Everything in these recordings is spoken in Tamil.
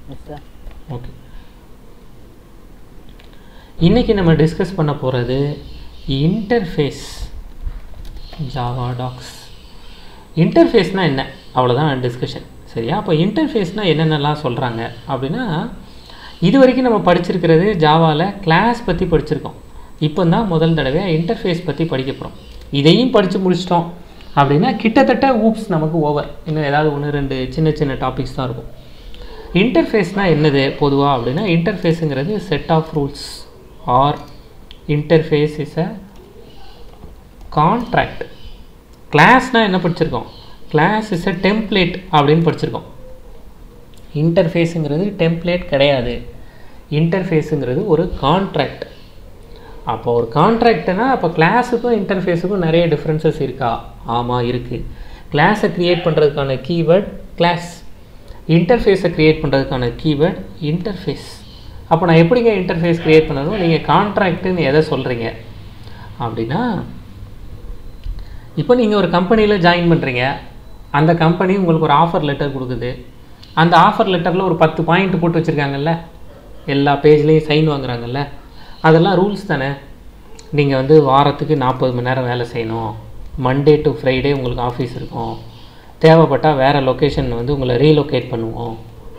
Yes sir. ஓகே, இன்றைக்கி நம்ம டிஸ்கஸ் பண்ண போகிறது இன்டர்ஃபேஸ் ஜாவா டாக்ஸ். இன்டர்ஃபேஸ்னால் என்ன, அவ்வளோதான் டிஸ்கஷன். சரியா? அப்போ இன்டர்ஃபேஸ்னால் என்னென்னலாம் சொல்கிறாங்க அப்படின்னா, இது வரைக்கும் நம்ம படிச்சிருக்கிறது ஜாவாவில் கிளாஸ் பற்றி படிச்சிருக்கோம். இப்போ தான் முதல் தடவையாக இன்டர்ஃபேஸ் பற்றி படிக்க போகிறோம். இதையும் படித்து முடிச்சிட்டோம் அப்படின்னா கிட்டத்தட்ட ஊப்ஸ் நமக்கு ஓவர். இன்னும் ஏதாவது 1-2 சின்ன சின்ன டாபிக்ஸ் தான் இருக்கும். இன்டர்ஃபேஸ்னால் என்னது பொதுவாக அப்படின்னா, இன்டர்ஃபேஸுங்கிறது set of rules or interface is a contract. கிளாஸ்னால் என்ன படிச்சிருக்கோம்? கிளாஸ் இஸ் அ டெம்ப்ளேட் அப்படின்னு படிச்சிருக்கோம். இன்டர்ஃபேஸுங்கிறது டெம்ப்ளேட் கிடையாது. இன்டர்ஃபேஸுங்கிறது ஒரு கான்ட்ராக்ட். அப்போ ஒரு கான்ட்ராக்ட்னா அப்போ கிளாஸுக்கும் இன்டர்ஃபேஸுக்கும் நிறைய டிஃப்ரென்சஸ் இருக்கா? ஆமாம் இருக்குது. கிளாஸை க்ரியேட் பண்ணுறதுக்கான கீவேர்ட் கிளாஸ், இன்டர்ஃபேஸை க்ரியேட் பண்ணுறதுக்கான கீவேர்ட் இன்டர்ஃபேஸ். அப்போ நான் எப்படிங்க இன்டர்ஃபேஸ் க்ரியேட் பண்ணணும்? நீங்கள் கான்ட்ராக்ட்டுன்னு எதை சொல்கிறீங்க அப்படின்னா, இப்போ நீங்கள் ஒரு கம்பெனியில் ஜாயின் பண்ணுறீங்க. அந்த கம்பெனி உங்களுக்கு ஒரு ஆஃபர் லெட்டர் கொடுக்குது. அந்த ஆஃபர் லெட்டரில் ஒரு 10 பாயிண்ட் போட்டு வச்சுருக்காங்கல்ல, எல்லா பேஜ்லேயும் சைன் வாங்குறாங்கல்ல, அதெல்லாம் ரூல்ஸ் தானே. நீங்கள் வாரத்துக்கு 40 மணி நேரம் வேலை செய்யணும், மண்டே டு ஃப்ரைடே உங்களுக்கு ஆஃபீஸ் இருக்கும், தேவைப்பட்டால் வேறு லொக்கேஷன் உங்களை ரீலொகேட் பண்ணுவோம்,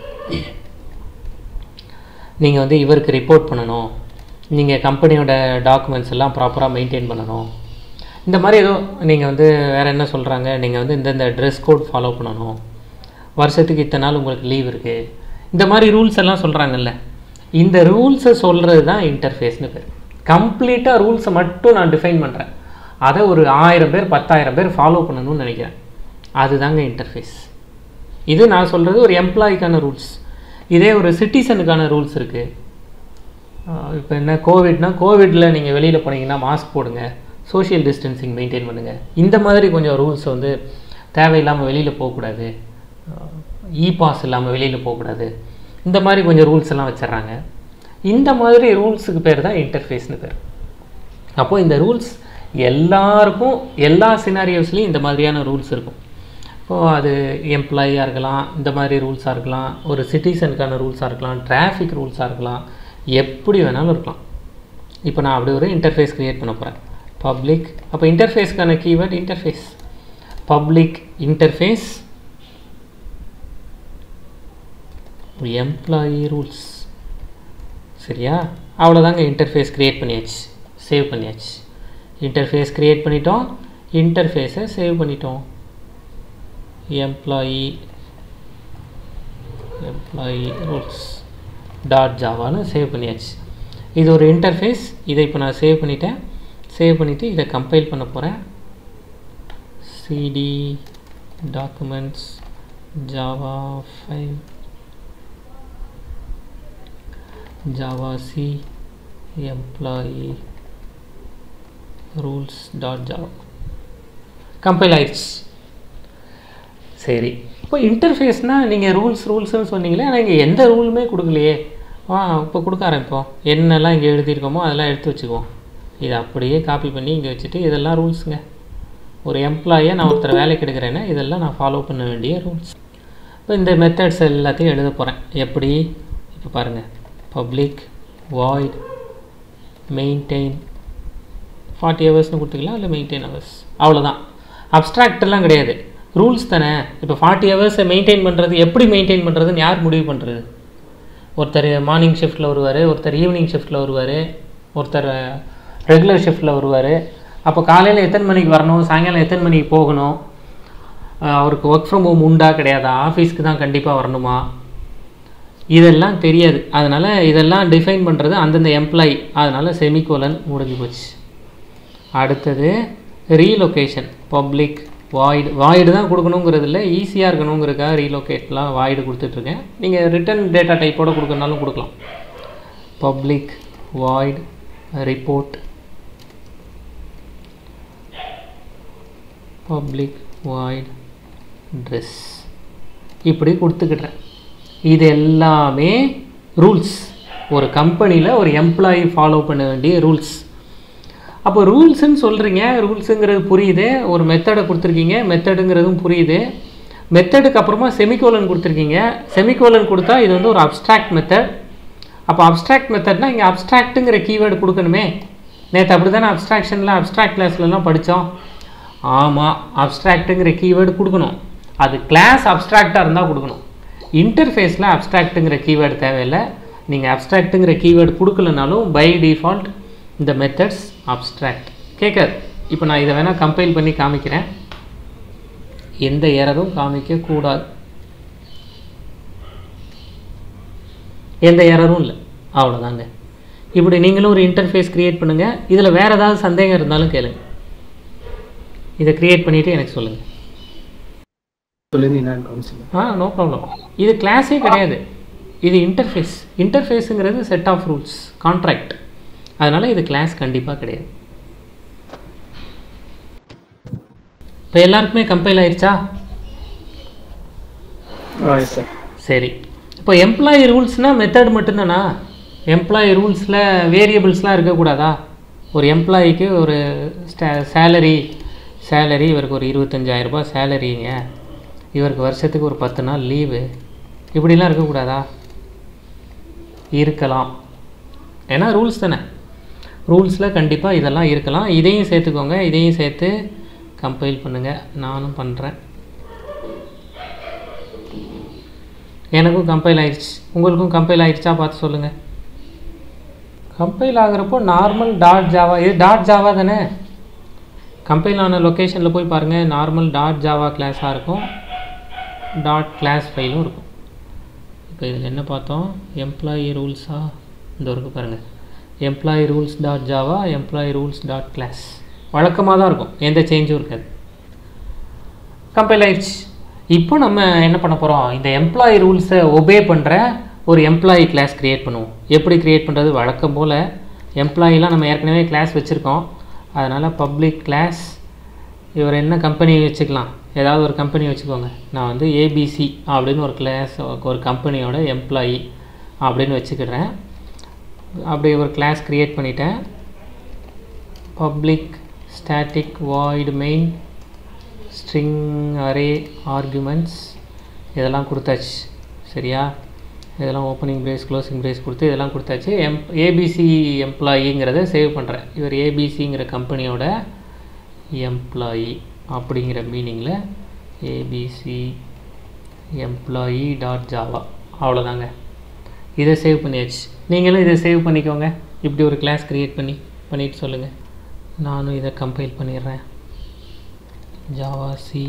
நீங்கள் இவருக்கு ரிப்போர்ட் பண்ணணும், நீங்கள் கம்பெனியோட டாக்குமெண்ட்ஸ் எல்லாம் ப்ராப்பராக மெயின்டைன் பண்ணணும். இந்த மாதிரி ஏதோ நீங்கள் வேறு என்ன சொல்கிறாங்க, நீங்கள் இந்தந்த ட்ரெஸ் கோட் ஃபாலோ பண்ணணும், வருஷத்துக்கு இத்தனை நாள் உங்களுக்கு லீவ் இருக்குது, இந்த மாதிரி ரூல்ஸ் எல்லாம் சொல்கிறாங்கல்ல. இந்த ரூல்ஸை சொல்கிறது தான் இன்டர்ஃபேஸ்னு பேர். கம்ப்ளீட்டாக ரூல்ஸை மட்டும் நான் டிஃபைன் பண்ணுறேன், அதை ஒரு 1000 பேர் 10,000 பேர் ஃபாலோ பண்ணணும்னு நினைக்கிறேன். அதுதாங்க இன்டர்ஃபேஸ். இது நான் சொல்கிறது ஒரு எம்ப்ளாய்க்கான ரூல்ஸ். இதே ஒரு சிட்டிசனுக்கான ரூல்ஸ் இருக்குது. இப்போ என்ன கோவிட்னா, கோவிட்டில் நீங்கள் வெளியில் போனீங்கன்னா மாஸ்க் போடுங்க, சோஷியல் டிஸ்டன்சிங் மெயின்டைன் பண்ணுங்கள், இந்த மாதிரி கொஞ்சம் ரூல்ஸ் தேவையில்லாமல் வெளியில் போகக்கூடாது, பாஸ் இல்லாமல் வெளியில் போகக்கூடாது, இந்த மாதிரி கொஞ்சம் ரூல்ஸ் எல்லாம் வச்சிட்றாங்க. இந்த மாதிரி ரூல்ஸுக்கு பேர் தான் இன்டர்ஃபேஸ்னு பேர். அப்போது இந்த ரூல்ஸ் எல்லாருக்கும் எல்லா சினாரியோஸ்லேயும் இந்த மாதிரியான ரூல்ஸ் இருக்கும். இப்போது அது எம்ப்ளாயியாக இருக்கலாம், இந்த மாதிரி ரூல்ஸாக இருக்கலாம், ஒரு சிட்டிசனுக்கான ரூல்ஸாக இருக்கலாம், டிராஃபிக் ரூல்ஸாக இருக்கலாம், எப்படி வேணாலும் இருக்கலாம். இப்போ நான் அப்படி ஒரு இன்டர்ஃபேஸ் க்ரியேட் பண்ண போகிறேன், பப்ளிக். அப்போ இன்டர்ஃபேஸ்க்கான keyword interface, public interface employee rules. சரியா? அவ்வளோதாங்க. இன்டர்ஃபேஸ் க்ரியேட் பண்ணியாச்சு, சேவ் பண்ணியாச்சு. இன்டர்ஃபேஸ் க்ரியேட் பண்ணிட்டோம், இன்டர்ஃபேஸை சேவ் பண்ணிட்டோம். எம்ப்ளாயி ரூல்ஸ் டாட் ஜாவான்னு சேவ் பண்ணியாச்சு. இது ஒரு இன்டர்ஃபேஸ். இதை இப்போ நான் சேவ் பண்ணிட்டேன். சேவ் பண்ணிவிட்டு இதை கம்பைல் பண்ண போகிறேன். CD documents Java 5 Java C employee rules dot Java compile ஆயிடுச்சு. சரி, இப்போ இன்டர்ஃபேஸ்னால் நீங்கள் ரூல்ஸ்னு சொன்னீங்களே, ஆனால் இங்கே எந்த ரூலுமே கொடுக்கலையே. இப்போ கொடுக்க ஆரம்பிப்போம். என்னெல்லாம் இங்கே எழுதியிருக்கோமோ அதெல்லாம் எடுத்து வச்சுக்குவோம். இதை அப்படியே காப்பி பண்ணி இங்கே வச்சுட்டு, இதெல்லாம் ரூல்ஸுங்க. ஒரு எம்ப்ளாயை நான் ஒருத்தர் வேலைக்கு எடுக்கிறேன்னா இதெல்லாம் நான் ஃபாலோ பண்ண வேண்டிய ரூல்ஸ். இப்போ இந்த மெத்தட்ஸ் எல்லாத்தையும் எழுத போகிறேன். எப்படி? இப்போ பாருங்கள், பப்ளிக் வாய்ட் மெயின்டைன் 40 ஹவர்ஸ்னு கொடுத்துக்கலாம், இல்லை மெயின்டைன் ஹவர்ஸ், அவ்வளோதான். அப்ஸ்ட்ராக்டெல்லாம் கிடையாது, ரூல்ஸ் தானே. இப்போ 40 ஹவர்ஸை மெயின்டைன் பண்ணுறது, எப்படி மெயின்டைன் பண்ணுறதுன்னு யார் முடிவு பண்ணுறது? ஒருத்தர் மார்னிங் ஷிஃப்ட்டில் வருவார், ஒருத்தர் ஈவினிங் ஷிஃப்ட்டில் வருவார், ஒருத்தர் ரெகுலர் ஷிஃப்ட்டில் வருவார். அப்போ காலையில் எத்தனை மணிக்கு வரணும், சாயங்காலம் எத்தனை மணிக்கு போகணும், அவருக்கு ஒர்க் ஃப்ரம் ஹோம் உண்டா கிடையாதா, ஆஃபீஸ்க்கு தான் கண்டிப்பாக வரணுமா, இதெல்லாம் தெரியாது. அதனால் இதெல்லாம் டிஃபைன் பண்ணுறது அந்தந்த எம்ப்ளாயி. அதனால் செமிகோலன் முடிஞ்சு போச்சு. அடுத்தது ரீலொகேஷன், பப்ளிக் வாய்டு தான் கொடுக்கணுங்கிறது இல்லை, ஈஸியாக இருக்கணுங்கிறதுக்காக ரீலொகேட்லாம் வாய்டு கொடுத்துட்ருக்கேன். நீங்கள் ரிட்டன் டேட்டா டைப்போடு கொடுக்கறனாலும் கொடுக்கலாம். Public void report, public void dress, இப்படி கொடுத்துக்கிட்டேன். இது எல்லாமே ரூல்ஸ். ஒரு கம்பெனியில் ஒரு எம்ப்ளாயி ஃபாலோ பண்ண வேண்டிய ரூல்ஸ். அப்போ ரூல்ஸுன்னு சொல்கிறீங்க, ரூல்ஸுங்கிறது புரியுது. ஒரு மெத்தடை கொடுத்துருக்கீங்க, மெத்தடுங்கிறதும் புரியுது. மெத்தடுக்கு அப்புறமா செமிகோலன் கொடுத்துருக்கீங்க. செமிகோலன் கொடுத்தா இது வந்து ஒரு அப்ஸ்ட்ராக்ட் மெத்தட். அப்போ அப்ஸ்ட்ராக்ட் மெத்தட்னா இங்கே அப்ஸ்ட்ராக்ட்டுங்கிற கீவேர்டு கொடுக்கணுமே. நேற்று அப்படி தானே அப்ஸ்ட்ராக்ஷனில் அப்ஸ்ட்ராக்ட் கிளாஸ்லலாம் படித்தோம். ஆமாம், அப்ஸ்ட்ராக்ட்டுங்கிற கீவேர்டு கொடுக்கணும். அது கிளாஸ் அப்ஸ்ட்ராக்டாக இருந்தால் கொடுக்கணும். இன்டர்ஃபேஸில் அப்ஸ்ட்ராக்ட்டுங்கிற கீவேர்டு தேவையில்லை. நீங்கள் அப்ஸ்ட்ராக்ட்டுங்கிற கீவேர்டு கொடுக்கலனாலும் பை டிஃபால்ட் இந்த மெத்தட்ஸ் அப்ஸ்ட்ராக்ட் கேட்காது. இப்போ நான் இதை வேணால் கம்பைல் பண்ணி காமிக்கிறேன். எந்த எரரும் காமிக்கக்கூடாது, எந்த எரரும் இல்லை, அவ்வளோதாங்க. இப்படி நீங்களும் ஒரு இன்டர்ஃபேஸ் க்ரியேட் பண்ணுங்கள். இதில் வேறு ஏதாவது சந்தேகம் இருந்தாலும் கேளுங்க. இதை க்ரியேட் பண்ணிவிட்டு எனக்கு சொல்லுங்கள். No problem. இது கிளாஸே கிடையாது, இது இன்டர்ஃபேஸ். இன்டர்ஃபேஸுங்கிறது செட் ஆஃப் ரூல்ஸ், கான்ட்ராக்ட். அதனால் இது கிளாஸ் கண்டிப்பாக கிடையாது. இப்போ எல்லாருக்குமே கம்பைல் ஆயிடுச்சா? சரி. இப்போ எம்ப்ளாயி ரூல்ஸ்னால் மெத்தட் மட்டும்தானா? எம்ப்ளாயி ரூல்ஸில் வேரியபிள்ஸ்லாம் இருக்கக்கூடாதா? ஒரு எம்ப்ளாயிக்கு ஒரு சேலரி இவருக்கு ஒரு 25,000 சேலரிங்க, இவருக்கு வருஷத்துக்கு ஒரு 10 நாள் லீவு, இப்படிலாம் இருக்கக்கூடாதா? இருக்கலாம். ஏன்னா ரூல்ஸ் தானே. ரூல்ஸில் கண்டிப்பாக இதெல்லாம் இருக்கலாம். இதையும் சேர்த்துக்கோங்க, இதையும் சேர்த்து கம்பைல் பண்ணுங்கள். நானும் பண்ணுறேன். எனக்கும் கம்பைல் ஆயிடுச்சு, உங்களுக்கும் கம்பைல் ஆயிடுச்சா பார்த்து சொல்லுங்கள். கம்பைல் ஆகிறப்போ நார்மல் டாட் ஜாவா, இது டாட் ஜாவா தானே. கம்பைல் ஆன லொக்கேஷனில் போய் பாருங்கள், நார்மல் டாட் ஜாவா கிளாஸாக இருக்கும், டாட் கிளாஸ் ஃபைலும் இருக்கும். இப்போ இதில் என்ன பார்த்தோம்? எம்ப்ளாயி ரூல்ஸாக இந்த இருக்குது பாருங்கள். Employee rules dot Java, employee rules dot class வழக்கமாக தான் இருக்கும், எந்த சேஞ்சும் இருக்காது. கம்பைல் ஆயிடுச்சு. இப்போ நம்ம என்ன பண்ண போகிறோம்? இந்த எம்ப்ளாயி ரூல்ஸை ஒபே பண்ணுற ஒரு எம்ப்ளாயி கிளாஸ் க்ரியேட் பண்ணுவோம். எப்படி க்ரியேட் பண்ணுறது? வழக்கம் போல் எம்ப்ளாயிலாம் நம்ம ஏற்கனவே கிளாஸ் வச்சுருக்கோம். அதனால் பப்ளிக் கிளாஸ், இவர் என்ன கம்பெனி வச்சுக்கலாம், ஏதாவது ஒரு கம்பெனி வச்சுக்கோங்க. நான் வந்து ஏபிசி அப்படின்னு ஒரு கிளாஸ், ஒரு கம்பெனியோட எம்ப்ளாயி அப்படின்னு வச்சுக்கிறேன். அப்படி ஒரு கிளாஸ் க்ரியேட் பண்ணிட்டேன். Public static void main string array arguments இதெல்லாம் கொடுத்தாச்சு. சரியா? இதெல்லாம் ஓப்பனிங் பிரேஸ் க்ளோசிங் பிரேஸ் கொடுத்து இதெல்லாம் கொடுத்தாச்சு. ஏபிசி எம்ப்ளாயிங்கிறத சேவ் பண்ணுறேன். இவர் ஏபிசிங்கிற கம்பெனியோட எம்ப்ளாயி அப்படிங்கிற மீனிங்கில் ஏபிசி எம்ப்ளாயி டாட் ஜாவா, அவ்வளோதாங்க. இதை சேவ் பண்ணியாச்சு. நீங்களும் இதை சேவ் பண்ணிக்கோங்க. இப்படி ஒரு கிளாஸ் க்ரியேட் பண்ணிவிட்டு சொல்லுங்கள். நானும் இதை கம்பைல் பண்ணிடுறேன். Java C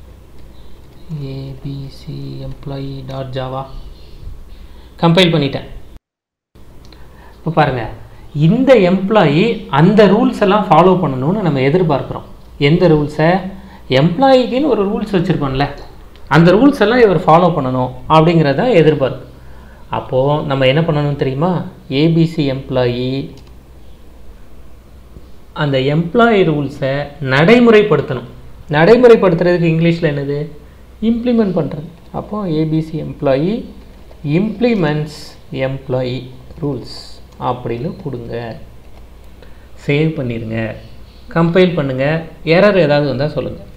ABC employee dot Java compile பண்ணிட்டேன். இப்போ பாருங்கள், இந்த எம்ப்ளாயி அந்த ரூல்ஸ் எல்லாம் ஃபாலோ பண்ணணும்னு நம்ம எதிர்பார்க்குறோம். எந்த ரூல்ஸை? எம்ப்ளாயிக்குன்னு ஒரு ரூல்ஸ் வச்சுருக்கோம்ல, அந்த ரூல்ஸ் எல்லாம் இவர் ஃபாலோ பண்ணணும் அப்படிங்கிறத எதிர்பார்க்கு. அப்போது நம்ம என்ன பண்ணணும் தெரியுமா? ஏபிசி எம்ப்ளாயி அந்த எம்ப்ளாயி ரூல்ஸை நடைமுறைப்படுத்தணும். நடைமுறைப்படுத்துறதுக்கு இங்கிலீஷில் என்னது? இம்ப்ளிமெண்ட் பண்ணுறது. அப்போது ABC employee implements employee rules அப்படின்னு கொடுங்க. சேவ் பண்ணிடுங்க, கம்பைல் பண்ணுங்கள். எரர் ஏதாவது வந்தால் சொல்லுங்கள்.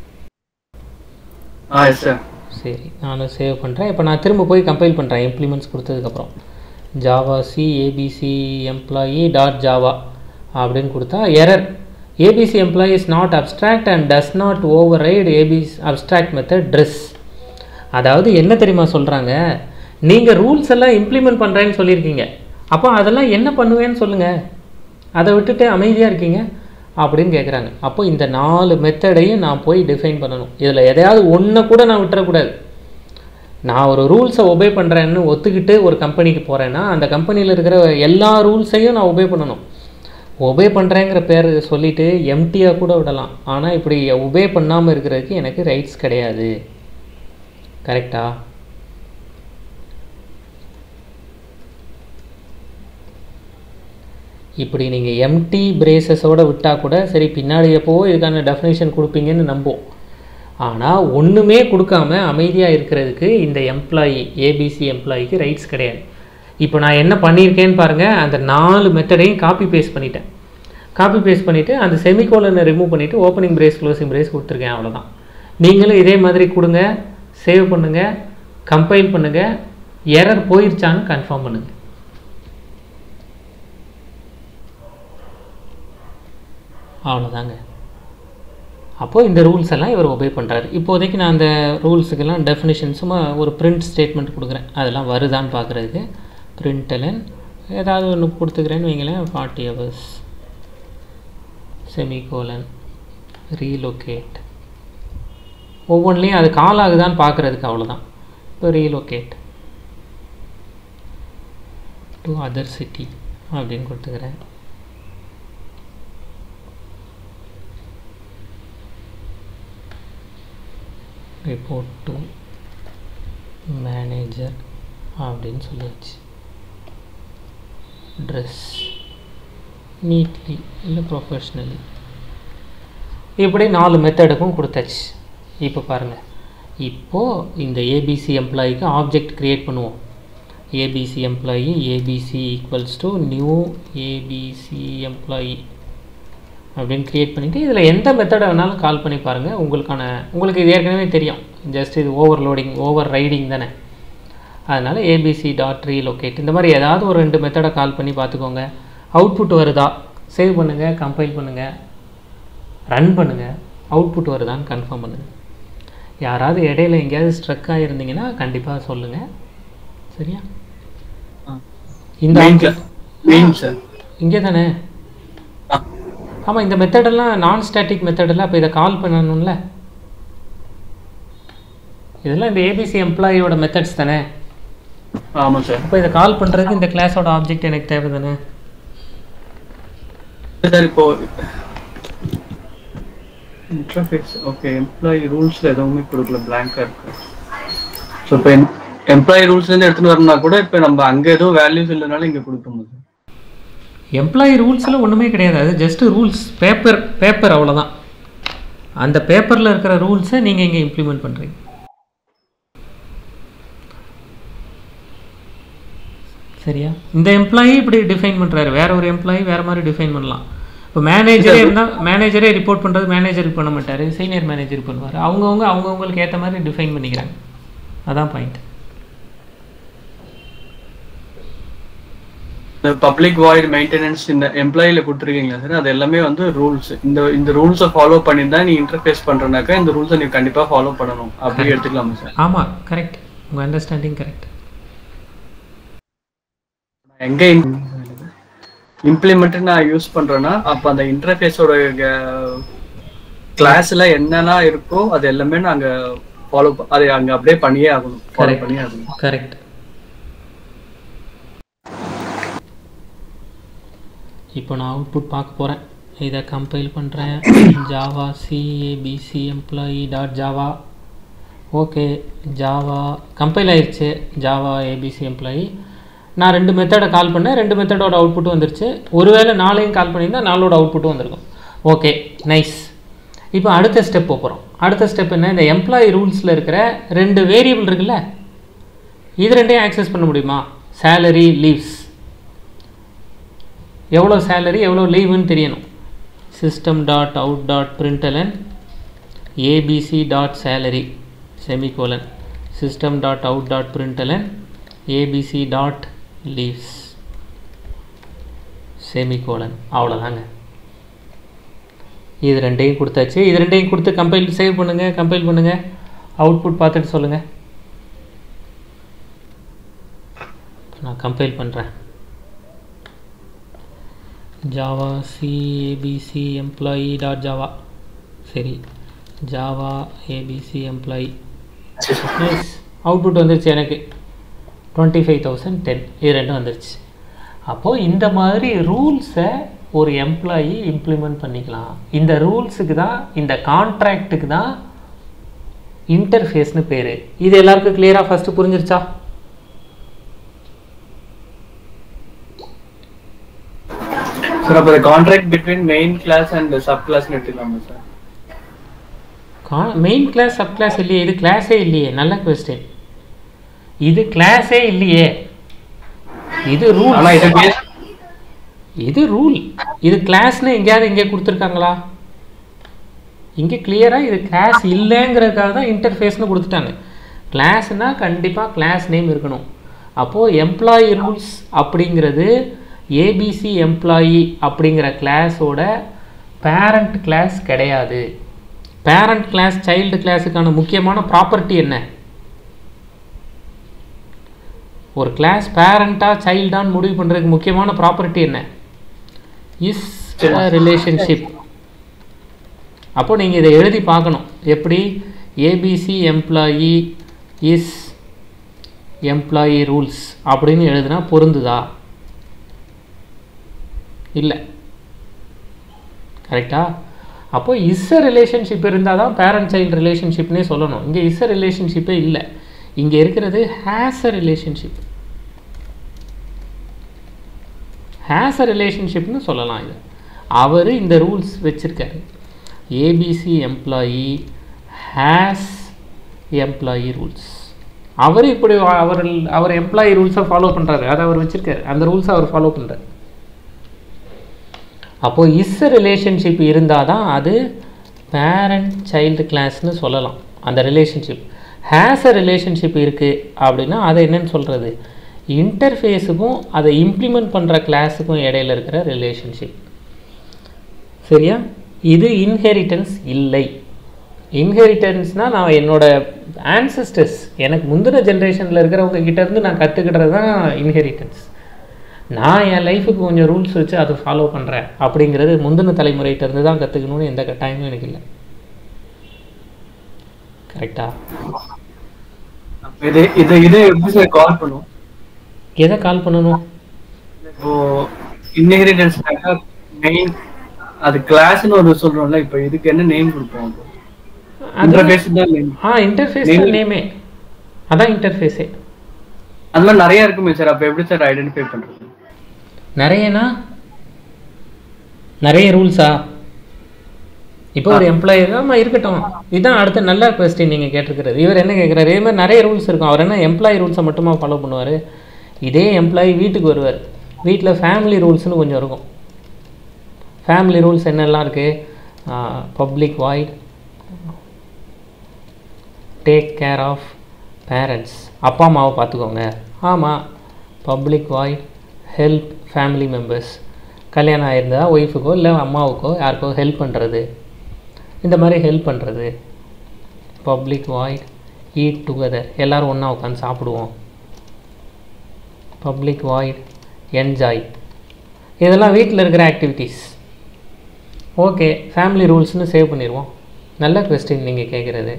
சரி, நானும் சேவ் பண்ணுறேன். இப்போ நான் திரும்ப போய் கம்பைல் பண்ணுறேன். இம்ப்ளிமெண்ட்ஸ் கொடுத்ததுக்கப்புறம் Java C ABC employee dot Java அப்படின்னு கொடுத்தா error. ABC employee is not abstract and does not override ABC abstract method dress. அதாவது என்ன தெரியுமா சொல்கிறாங்க? நீங்கள் ரூல்ஸ் எல்லாம் இம்ப்ளிமெண்ட் பண்ணுறேன்னு சொல்லியிருக்கீங்க, அப்போ அதெல்லாம் என்ன பண்ணுவேன்னு சொல்லுங்கள், அதை விட்டுட்டு அமைதியாக இருக்கீங்க அப்படின்னு கேட்குறாங்க. அப்போ இந்த 4 மெத்தடையும் நான் போய் டிஃபைன் பண்ணணும். இதில் எதையாவது ஒன்றை கூட நான் விட்டுறக்கூடாது. நான் ஒரு ரூல்ஸை ஒபே பண்ணுறேன்னு ஒத்துக்கிட்டு ஒரு கம்பெனிக்கு போகிறேன்னா அந்த கம்பெனியில் இருக்கிற எல்லா ரூல்ஸையும் நான் ஒபே பண்ணணும். ஒபே பண்ணுறேங்கிற பேர் சொல்லிவிட்டு எம்டியாக கூட விடலாம். ஆனால் இப்படி ஒபே பண்ணாமல் இருக்கிறதுக்கு எனக்கு ரைட்ஸ் கிடையாது. கரெக்டா? இப்படி நீங்கள் எம்டி பிரேசஸோடு விட்டால் கூட சரி, பின்னாடி எப்போவோ இதுக்கான டெஃபினேஷன் கொடுப்பீங்கன்னு நம்புவோம். ஆனால் ஒன்றுமே கொடுக்காம அமைதியாக இருக்கிறதுக்கு இந்த எம்ப்ளாயி ஏபிசி எம்ப்ளாயிக்கு ரைட்ஸ் கிடையாது. இப்போ நான் என்ன பண்ணியிருக்கேன்னு பாருங்கள். அந்த 4 மெத்தடையும் காப்பி பேஸ்ட் பண்ணிட்டேன். காப்பி பேஸ்ட் பண்ணிவிட்டு அந்த செமிகோலனை ரிமூவ் பண்ணிவிட்டு ஓப்பனிங் பிரேஸ் க்ளோசிங் பிரேஸ் கொடுத்துருக்கேன். அவ்வளோதான். நீங்களும் இதே மாதிரி கொடுங்க. சேவ் பண்ணுங்கள், கம்பைல் பண்ணுங்கள், எரர் போயிருச்சான்னு கன்ஃபார்ம் பண்ணுங்கள். அவ்வளோதாங்க. அப்போது இந்த ரூல்ஸ் எல்லாம் இவர் ஒபே பண்ணுறாரு. இப்போதைக்கு நான் அந்த ரூல்ஸுக்கெல்லாம் டெஃபினிஷன் சும்மா ஒரு பிரிண்ட் ஸ்டேட்மெண்ட் கொடுக்குறேன், அதெல்லாம் வருதான்னு பார்க்குறதுக்கு. println ஏதாவது ஒன்று கொடுத்துக்கிறேன்னு வைங்களேன், 40 hours செமிகோலன் ரீலோகேட். ஒவ்வொன்றிலையும் அது கால் ஆகுதான்னு பார்க்குறதுக்கு, அவ்வளோதான். இப்போ ரீலோகேட் டு அதர் சிட்டி அப்படின்னு கொடுத்துக்கிறேன். ரிப்போர்ட் டு மேனேஜர் அப்படின்னு சொல்லியாச்சு. ட்ரெஸ் நீட்லி இல்லை ப்ரொஃபஷ்னலி, இப்படி 4 மெத்தடுக்கும் கொடுத்தாச்சு. இப்போ பாருங்கள், இப்போது இந்த ஏபிசி எம்ப்ளாயிக்கு ஆப்ஜெக்ட் க்ரியேட் பண்ணுவோம். ABC employee ABC equals to new ABC employee அப்படின்னு க்ரியேட் பண்ணிவிட்டு இதில் எந்த மெத்தடை வேணாலும் கால் பண்ணி பாருங்கள். உங்களுக்கு இது ஏற்கனவே தெரியும், ஜஸ்ட் இது ஓவர் ரைடிங் தானே. அதனால் ஏபிசி டாட் ரீலோகேட் இந்த மாதிரி ஏதாவது ஒரு 2 மெத்தடை கால் பண்ணி பார்த்துக்கோங்க. அவுட்புட் வருதா, சேவ் பண்ணுங்கள், கம்பைல் பண்ணுங்கள், ரன் பண்ணுங்கள், அவுட்புட் வருதான்னு கன்ஃபார்ம் பண்ணுங்கள். யாராவது இடையில எங்கேயாவது ஸ்ட்ரக் ஆகிருந்தீங்கன்னா கண்டிப்பாக சொல்லுங்கள். சரியா? இந்த இங்கே தானே? ஆமாம், இந்த மெத்தடெல்லாம் நான் ஸ்டாட்டிக் மெத்தடெல்லாம். அப்போ இதை கால் பண்ணணும்ல, இதெல்லாம் இந்த ஏபிசி எம்ப்ளாயியோட மெத்தட்ஸ் தானே. ஆமாம் சார். அப்போ இதை கால் பண்ணுறதுக்கு இந்த கிளாஸோட ஆப்ஜெக்ட் எனக்கு தேவை தானே சார். இப்போ இன்டர்ஃபேஸ் ஓகே, எம்ப்ளாயி ரூல்ஸில் எதுவுமே கொடுக்கல, பிளாங்காக இருக்கு. ஸோ இப்போ எம்ப்ளாயி ரூல்ஸ்லேருந்து எடுத்துகிட்டு வரணும்னா கூட இப்போ நம்ம அங்கே எதுவும் வேல்யூஸ் இல்லைனாலும் இங்கே கொடுக்கணும். எம்ப்ளாயி ரூல்ஸில் ஒன்றுமே கிடையாது, அது ஜஸ்ட்டு ரூல்ஸ் பேப்பர் அவ்வளோதான். அந்த பேப்பரில் இருக்கிற ரூல்ஸை நீங்கள் இங்கே இம்ப்ளிமெண்ட் பண்ணுறீங்க. சரியா? இந்த எம்ப்ளாயி இப்படி டிஃபைன் பண்ணுறாரு, வேற ஒரு எம்ப்ளாயி வேறு மாதிரி டிஃபைன் பண்ணலாம். இப்போ மேனேஜரே இருந்தால் மேனேஜரே ரிப்போர்ட் பண்ணுறது மேனேஜருக்கு பண்ண மாட்டார், சீனியர் மேனேஜருக்கு பண்ணுவார். அவங்கவுங்களுக்கு ஏற்ற மாதிரி டிஃபைன் பண்ணிக்கிறாங்க. அதான் பாயிண்ட். பப்ளிக் வாய்ட் மெயின்டெனன்ஸ் இந்த எம்ப்ளாயில கொடுத்துருக்கீங்களா சார்? அது எல்லாமே வந்து ரூல்ஸ். இந்த ரூல்ஸை ஃபாலோ பண்ணி தான் நீ இன்டர்ஃபேஸ் பண்ணுறனாக்கா இந்த ரூல்ஸை நீ கண்டிப்பாக ஃபாலோ பண்ணணும் அப்படி எடுத்துக்கலாமா சார்? ஆமாம், கரெக்ட். உங்கள் அண்டர்ஸ்டாண்டிங் கரெக்ட். எங்கே இம்ப்ளிமெண்ட் நான் யூஸ் பண்ணுறேன்னா அப்போ அந்த இன்டர்ஃபேஸோட கிளாஸில் என்னென்ன இருக்கோ அது எல்லாமே நாங்கள் ஃபாலோ அதை அங்கே அப்படியே பண்ணியே ஆகணும், ஃபாலோ பண்ணியே ஆகணும். கரெக்ட். இப்போ நான் அவுட்புட் பார்க்க போகிறேன். இதை கம்பைல் பண்ணுறேன். Java C ABC employee dot Java. Okay, Java compile ஆயிடுச்சு. Java ABC employee. நான் 2 மெத்தடை கால் பண்ணேன், 2 மெத்தடோட அவுட்புட்டும் வந்துருச்சு. ஒருவேளை 4ஐயும் கால் பண்ணியிருந்தால் 4ஓட அவுட்புட்டும் வந்திருக்கும். Okay, nice. இப்போ அடுத்த ஸ்டெப் போகிறோம். அடுத்த ஸ்டெப் என்ன? இந்த எம்ப்ளாயி ரூல்ஸில் இருக்கிற 2 வேரியபிள் இருக்குல்ல, இது 2ஐயும் ஆக்சஸ் பண்ண முடியுமா? Salary, leaves. எவ்வளோ சேலரி எவ்வளோ லீவுன்னு தெரியணும். System dot out dot println ABC dot salary semicolon system dot out dot println ABC dot leaves semicolon. அவ்வளோதாங்க. இது 2ஐயும் கொடுத்தாச்சு. இது 2ஐயும் கொடுத்து கம்பைல் சேவ் பண்ணுங்கள், கம்பைல் பண்ணுங்கள், அவுட்புட் பார்த்துட்டு சொல்லுங்கள். நான் கம்பைல் பண்ணுறேன். Java C ABC employee dot Java. சரி, ஜாவா ஏபிசி எம்ப்ளாயி. அவுட்புட் வந்துருச்சு எனக்கு 25,010. இது 2 வந்துருச்சு. அப்போது இந்த மாதிரி ரூல்ஸை ஒரு எம்ப்ளாயி இம்ப்ளிமெண்ட் பண்ணிக்கலாம். இந்த ரூல்ஸுக்கு தான், இந்த கான்ட்ராக்டுக்கு தான் இன்டர்ஃபேஸ்னு பேர். இது எல்லாருக்கும் கிளியராக ஃபஸ்ட்டு புரிஞ்சிருச்சா? சார் அப்போ contract between main class and sub கிளாஸ்னு எடுத்துக்கலாமா sir? Main class sub class இல்லையே, இது கிளாஸே இல்லையே. நல்ல கொஸ்டின். இது கிளாஸே இல்லையே, இது ரூல். இது ரூல். இது கிளாஸ்னு எங்கேயாவது இங்கே கொடுத்துருக்காங்களா? இங்கே கிளியராக இது கிளாஸ் இல்லைங்கிறதுக்காக தான் இன்டர்ஃபேஸ்னு கொடுத்துட்டாங்க. கிளாஸ்னால் கண்டிப்பாக கிளாஸ் நேம் இருக்கணும். அப்போது எம்ப்ளாயி ரூல்ஸ் அப்படிங்கிறது ஏபிசி எம்ப்ளாயி அப்படிங்கிற கிளாஸோட பேரண்ட் கிளாஸ் கிடையாது. பேரண்ட் கிளாஸ் சைல்டு கிளாஸுக்கான முக்கியமான ப்ராப்பர்ட்டி என்ன? ஒரு கிளாஸ் பேரண்ட்டாக சைல்டான்னு முடிவு பண்ணுறதுக்கு முக்கியமான ப்ராப்பர்ட்டி என்ன? Is relationship. அப்போ நீங்கள் இதை எழுதி பார்க்கணும். எப்படி? ABC employee is employee rules அப்படின்னு எழுதுனா பொருந்துதா? இல்லை. கரெக்டா? அப்போது இஸ் ரிலேஷன்ஷிப் இருந்தால் தான் பேரண்ட் சைல்டு ரிலேஷன்ஷிப்னே சொல்லணும். இங்கே இஸ் ரிலேஷன்ஷிப்பே இல்லை. இங்கே இருக்கிறது has a relationship. Has a ரிலேஷன்ஷிப்னு சொல்லலாம். இது அவர் இந்த ரூல்ஸ் வச்சுருக்காரு. ABC employee has employee rules. அவர் இப்படி அவர் எம்ப்ளாயி ரூல்ஸை ஃபாலோ பண்ணுறாரு. அதை அவர் வச்சுருக்காரு. அந்த ரூல்ஸை அவர் ஃபாலோ பண்ணுறாரு. அப்போது இஸ் ரிலேஷன்ஷிப் இருந்தால் தான் அது பேரண்ட் சைல்டு கிளாஸ்னு சொல்லலாம். அந்த ரிலேஷன்ஷிப் ஹேஸ் அ ரிலேஷன்ஷிப் இருக்குது அப்படின்னா அதை என்னன்னு சொல்கிறது? இன்டர்ஃபேஸுக்கும் அதை இம்ப்ளிமெண்ட் பண்ணுற கிளாஸுக்கும் இடையில இருக்கிற ரிலேஷன்ஷிப். சரியா? இது இன்ஹெரிட்டன்ஸ் இல்லை. இன்ஹெரிட்டன்ஸ்னால் நான் என்னோடய ஆன்சஸ்டர்ஸ், எனக்கு முந்தின ஜென்ரேஷனில் இருக்கிறவங்க கிட்டேருந்து நான் கற்றுக்கிட்டது தான் இன்ஹெரிட்டன்ஸ். நான் என் லைஃபுக்கு கொஞ்சம் ரூல்ஸ் வச்சு அதை ஃபாலோ பண்ணுறேன் அப்படிங்கிறது முந்தின தலைமுறையிட்டேருந்து தான் கற்றுக்கணும்னு எந்த கட்டாயமும் எனக்கு இல்லை. கரெக்டா? எப்படி கால் பண்ணுவோம்? எதை கால் பண்ணணும்? இப்போ இன்ஹெரிட்டன்ஸ் மெயின் அது கிளாஸ்னு ஒரு சொல்றோம்ல, இப்போ இதுக்கு என்ன நேம் கொடுப்போம்? இன்டர்ஃபேஸ் தான் நேம். இன்டர்ஃபேஸ் தான் நேமே. அதான் இன்டர்ஃபேஸே. அந்த மாதிரி நிறைய இருக்குமே சார். அப்போ எப்படி சார் ஐடென்டிஃபை பண்றது? நிறையனா நிறைய ரூல்ஸா? இப்போ ஒரு எம்ப்ளாயி இருக்கட்டும். இதுதான் அடுத்த நல்ல கொஸ்டின் நீங்கள் கேட்டிருக்கிறது. இவர் என்ன கேட்குறாரு? இதே மாதிரி நிறைய ரூல்ஸ் இருக்கும். அவர் என்ன எம்ப்ளாயி ரூல்ஸை மட்டுமா ஃபாலோ பண்ணுவார்? இதே எம்ப்ளாயி வீட்டுக்கு வருவார். வீட்டில் ஃபேமிலி ரூல்ஸ்னு கொஞ்சம் இருக்கும். ஃபேமிலி ரூல்ஸ் என்னெல்லாம் இருக்குது? Public void, take care of parents, அப்பா அம்மாவை பார்த்துக்கோங்க. ஆமாம். Public void, help family members, கல்யாணம் ஆயிருந்தால் ஒய்ஃபுக்கோ இல்லை அம்மாவுக்கோ யாருக்கோ ஹெல்ப் பண்ணுறது, இந்த மாதிரி ஹெல்ப் பண்ணுறது. பப்ளிக் வாய்ட், ஈட் டுகெதர், எல்லோரும் ஒன்றா உட்காந்து சாப்பிடுவோம். Public void, enjoy. இதெல்லாம் வீட்டில் இருக்கிற ஆக்டிவிட்டீஸ். ஓகே, ஃபேமிலி ரூல்ஸ்னு சேவ் பண்ணிடுவோம். நல்ல கொஸ்டின் நீங்கள் கேட்குறது.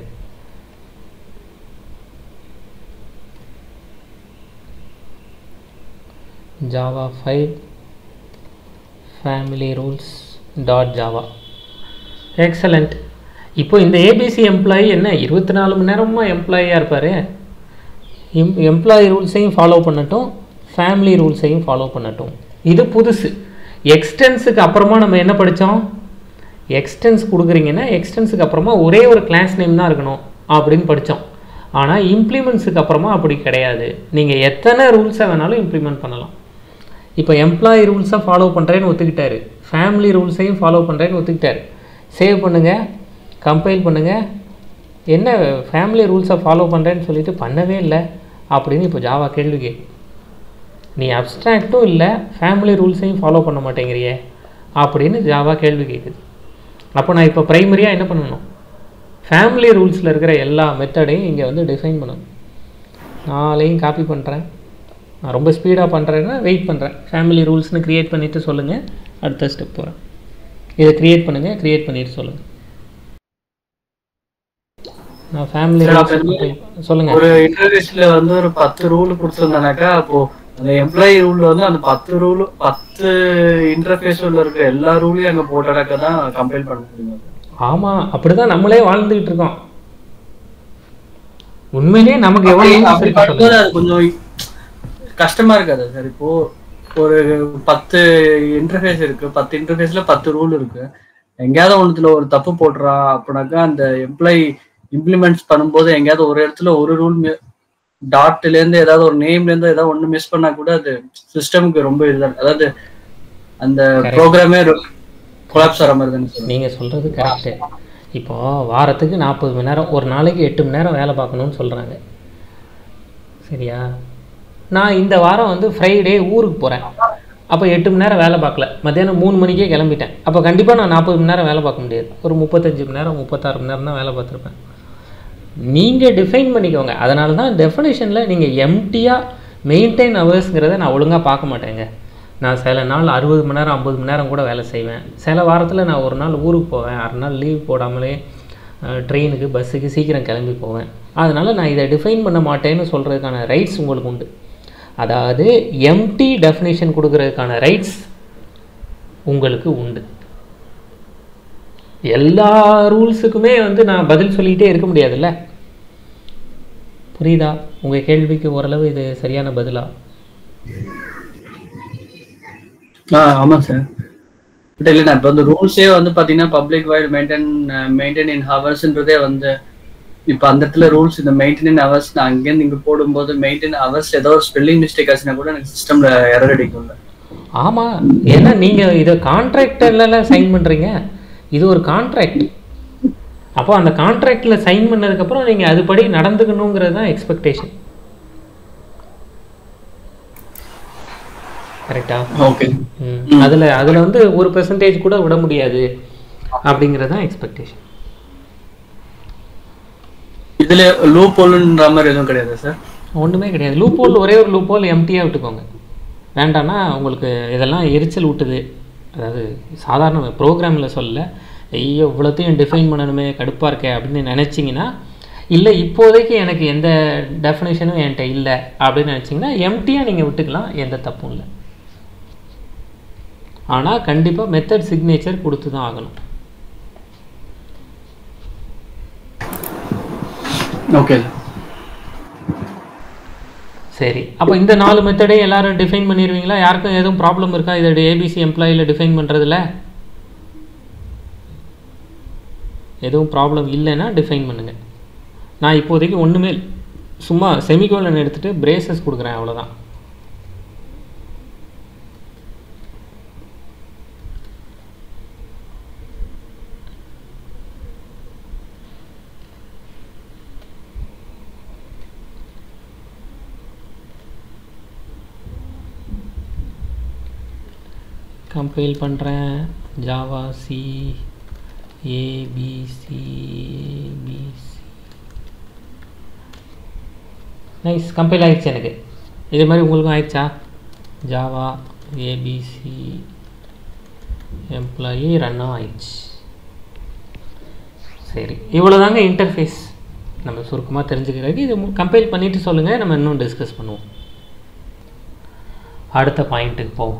Java 5 family rules .java. Excellent. இப்போ இந்த ஏபிசி எம்ப்ளாயி என்ன 24 மணி நேரமாக எம்ப்ளாயியாக இருப்பார். எம்ப்ளாயி ரூல்ஸையும் ஃபாலோ பண்ணட்டும், ஃபேமிலி ரூல்ஸையும் ஃபாலோ பண்ணட்டும். இது புதுசு. எக்ஸ்டென்ஸுக்கு அப்புறமா நம்ம என்ன படித்தோம்? எக்ஸ்டென்ஸ் கொடுக்குறீங்கன்னா எக்ஸ்டென்ஸுக்கு அப்புறமா ஒரே ஒரு கிளாஸ் நேம் தான் இருக்கணும் அப்படின்னு படித்தோம். ஆனால் இம்ப்ளிமெண்ட்ஸுக்கு அப்புறமா அப்படி கிடையாது. நீங்கள் எத்தனை ரூல்ஸை வேணாலும் இம்ப்ளிமெண்ட் பண்ணலாம். இப்போ எம்ப்ளாயி ரூல்ஸை ஃபாலோ பண்ணுறேன்னு ஒத்துக்கிட்டாரு, ஃபேமிலி ரூல்ஸையும் ஃபாலோ பண்ணுறேன்னு ஒத்துக்கிட்டாரு. சேவ் பண்ணுங்கள், கம்பைல் பண்ணுங்கள். என்ன ஃபேமிலி ரூல்ஸை ஃபாலோ பண்ணுறேன்னு சொல்லிட்டு பண்ணவே இல்லை அப்படின்னு இப்போ ஜாவா கேள்வி கேட்கும். நீ அப்ஸ்ட்ராக்டும் இல்லை, ஃபேமிலி ரூல்ஸையும் ஃபாலோ பண்ண மாட்டேங்கிறியே அப்படின்னு ஜாவா கேள்வி கேட்குது. அப்போ நான் இப்போ ப்ரைமரியாக என்ன பண்ணணும்? ஃபேமிலி ரூல்ஸில் இருக்கிற எல்லா மெத்தடையும் இங்கே வந்து டிஃபைன் பண்ணணும். நாளையும் காப்பி பண்ணுறேன். நான் ரொம்ப ஸ்பீடாக பண்ணுறேன்னா வெயிட் பண்ணுறேன். ஃபேமிலி ரூல்ஸ்னு க்ரியேட் பண்ணிவிட்டு சொல்லுங்கள், அடுத்த ஸ்டெப் போகிறேன். இதை க்ரியேட் பண்ணுங்கள், க்ரியேட் பண்ணிவிட்டு சொல்லுங்கள். நான் ஃபேமிலி ரூல்ஸ் சொல்லுங்கள். ஒரு இன்டர்ஃபேஸில் வந்து ஒரு 10 ரூல் கொடுத்துருந்தானாக்கா, அப்போது அந்த எம்ப்ளாயி ரூலில் வந்து அந்த 10 இன்டர்ஃபேஸில் இருக்க எல்லா ரூலையும் அங்கே போட்டாக்க தான் கம்பைல் பண்ண முடியும். ஆமாம், அப்படி தான் நம்மளே வாழ்ந்துக்கிட்டு இருக்கோம். உண்மையிலேயே நமக்கு எவ்வளோ அது கொஞ்சம் கஷ்டமா இருக்காது சார். இப்போ ஒரு 10 இன்டர்ஃபேஸ் இருக்கு, 10 இன்டர்ஃபேஸ்ல 10 ரூல் இருக்கு. எங்கேயாவது ஒன்றுல ஒரு தப்பு போடுறா அப்படின்னாக்கா அந்த எம்ப்ளாயி இம்ப்ளிமெண்ட்ஸ் பண்ணும்போது எங்கேயாவது ஒரு இடத்துல ஒரு ரூல் டாட்ல இருந்து ஏதாவது ஒரு நேம்ல இருந்து ஏதாவது ஒண்ணு மிஸ் பண்ணா கூட அது சிஸ்டமுக்கு ரொம்ப இதுதான், அதாவது அந்த ப்ரோக்ராமே கொலாப்ஸ் ஆகிற மாதிரி தானே. நீங்க சொல்றது கரெக்டு. இப்போ வாரத்துக்கு 40 மணி நேரம், ஒரு நாளைக்கு 8 மணி நேரம் வேலை பார்க்கணும்னு சொல்றாங்க. சரியா? நான் இந்த வாரம் வந்து ஃப்ரைடே ஊருக்கு போகிறேன். அப்போ 8 மணி நேரம் வேலை பார்க்கல, மத்தியானம் 3 மணிக்கே கிளம்பிட்டேன். அப்போ கண்டிப்பாக நான் 40 மணி நேரம் வேலை பார்க்க முடியாது. ஒரு 35 மணி நேரம் 36 மணி நேரம் தான் வேலை பார்த்துருப்பேன். நீங்கள் டிஃபைன் பண்ணிக்கோங்க. அதனால தான் டெஃபினேஷனில் நீங்கள் எம்டியாக மெயின்டைன் ஹவர்ஸ்ங்கிறத நான் ஒழுங்காக பார்க்க மாட்டேங்க. நான் சில நாள் 60 மணி நேரம் 50 மணி நேரம் கூட வேலை செய்வேன். சில வாரத்தில் நான் ஒரு நாள் ஊருக்கு போவேன், 6 நாள் லீவ் போடாமலே ட்ரெயினுக்கு பஸ்ஸுக்கு சீக்கிரம் கிளம்பி போவேன். அதனால் நான் இதை டிஃபைன் பண்ண மாட்டேன்னு சொல்கிறதுக்கான ரைட்ஸ் உங்களுக்கு உண்டு. அதாவது எம்டி டெஃபினேஷன் கொடுக்கறதுக்கான ரைட்ஸ் உங்களுக்கு உண்டு. எல்லா ரூல்ஸுக்குமே வந்து நான் பதில் சொல்லிக்கிட்டே இருக்க முடியாதுல்ல. புரியுதா? உங்கள் கேள்விக்கு ஓரளவு இது சரியான பதிலா? ஆமாம் சார். பட் இல்லைண்ணா, இப்போ வந்து ரூல்ஸே வந்து பார்த்தீங்கன்னா பப்ளிக் வைட் மெயின்டைன் இன் ஹவர்ஸ்ன்றதே வந்து இப்போ அந்த இடத்துல ரூல்ஸ் இந்த மெயின்டைன் ஹவர்ஸ் நான் அங்கேருந்து இங்கே போடும்போது மெயின்டைன் ஹவர்ஸ் ஏதோ ஒரு ஸ்பெல்லிங் மிஸ்டேக் ஆச்சுன்னா கூட எனக்கு சிஸ்டமில் எரர் அடிக்கும்ல. ஆமாம், ஏன்னா நீங்கள் இதை கான்ட்ராக்டர்லாம் சைன் பண்ணுறீங்க. இது ஒரு கான்ட்ராக்ட். அப்போ அந்த கான்ட்ராக்டில் சைன் பண்ணதுக்கப்புறம் நீங்கள் அதுபடி நடந்துக்கணுங்கிறது தான் எக்ஸ்பெக்டேஷன். கரெக்டா? ஓகே. அதில் வந்து 1% கூட விட முடியாது அப்படிங்கிறது தான் எக்ஸ்பெக்டேஷன். இதில் லூப் ஹோல்ன்ற மாதிரி எதுவும் கிடையாது சார்? ஒன்றுமே கிடையாது. லூப் ஹோல் ஒரே ஒரு லூப் ஹோல் எம்டியாக விட்டுக்கோங்க. வேண்டாம்னா உங்களுக்கு இதெல்லாம் எரிச்சல் விட்டுது. அதாவது சாதாரண ப்ரோக்ராமில் சொல்ல, ஐயோ இவ்வளோத்தையும் டிஃபைன் பண்ணணுமே கடுப்பாக இருக்கே அப்படின்னு நினச்சிங்கன்னா, இல்லை இப்போதைக்கு எனக்கு எந்த டெஃபினேஷனும் என்கிட்ட இல்லை அப்படின்னு நினச்சிங்கன்னா எம்டியாக நீங்கள் விட்டுக்கலாம், எந்த தப்பும் இல்லை. ஆனால் கண்டிப்பாக மெத்தட் சிக்னேச்சர் கொடுத்து தான் ஆகணும். ஓகே சரி, அப்போ இந்த 4 மெத்தடே எல்லாரும் டிஃபைன் பண்ணிடுவீங்களா? யாருக்கும் எதுவும் ப்ராப்ளம் இருக்கா இதோட ஏபிசி எம்ப்ளாயியில் டிஃபைன் பண்ணுறதுல? எதுவும் ப்ராப்ளம் இல்லைன்னா டிஃபைன் பண்ணுங்கள். நான் இப்போதைக்கு ஒன்றுமே சும்மா செமிகோலன் எடுத்துகிட்டு பிரேசஸ் கொடுக்குறேன், அவ்வளோதான். கம்பைல் பண்ணுறேன். Java C ABC nice, compile ஆகிடுச்சு எனக்கு. இதே மாதிரி உங்களுக்கும் ஆயிடுச்சா? ஜாவா ஏபிசி எம்ப்ளாயி ரன்னும் ஆயிடுச்சு. சரி, இவ்வளோ தாங்க இன்டர்ஃபேஸ். நம்ம சுருக்கமாக தெரிஞ்சுக்கிறதுக்கு இது கம்பைல் பண்ணிவிட்டு சொல்லுங்கள், நம்ம இன்னும் டிஸ்கஸ் பண்ணுவோம். அடுத்த பாயிண்ட்டுக்கு போவோம்.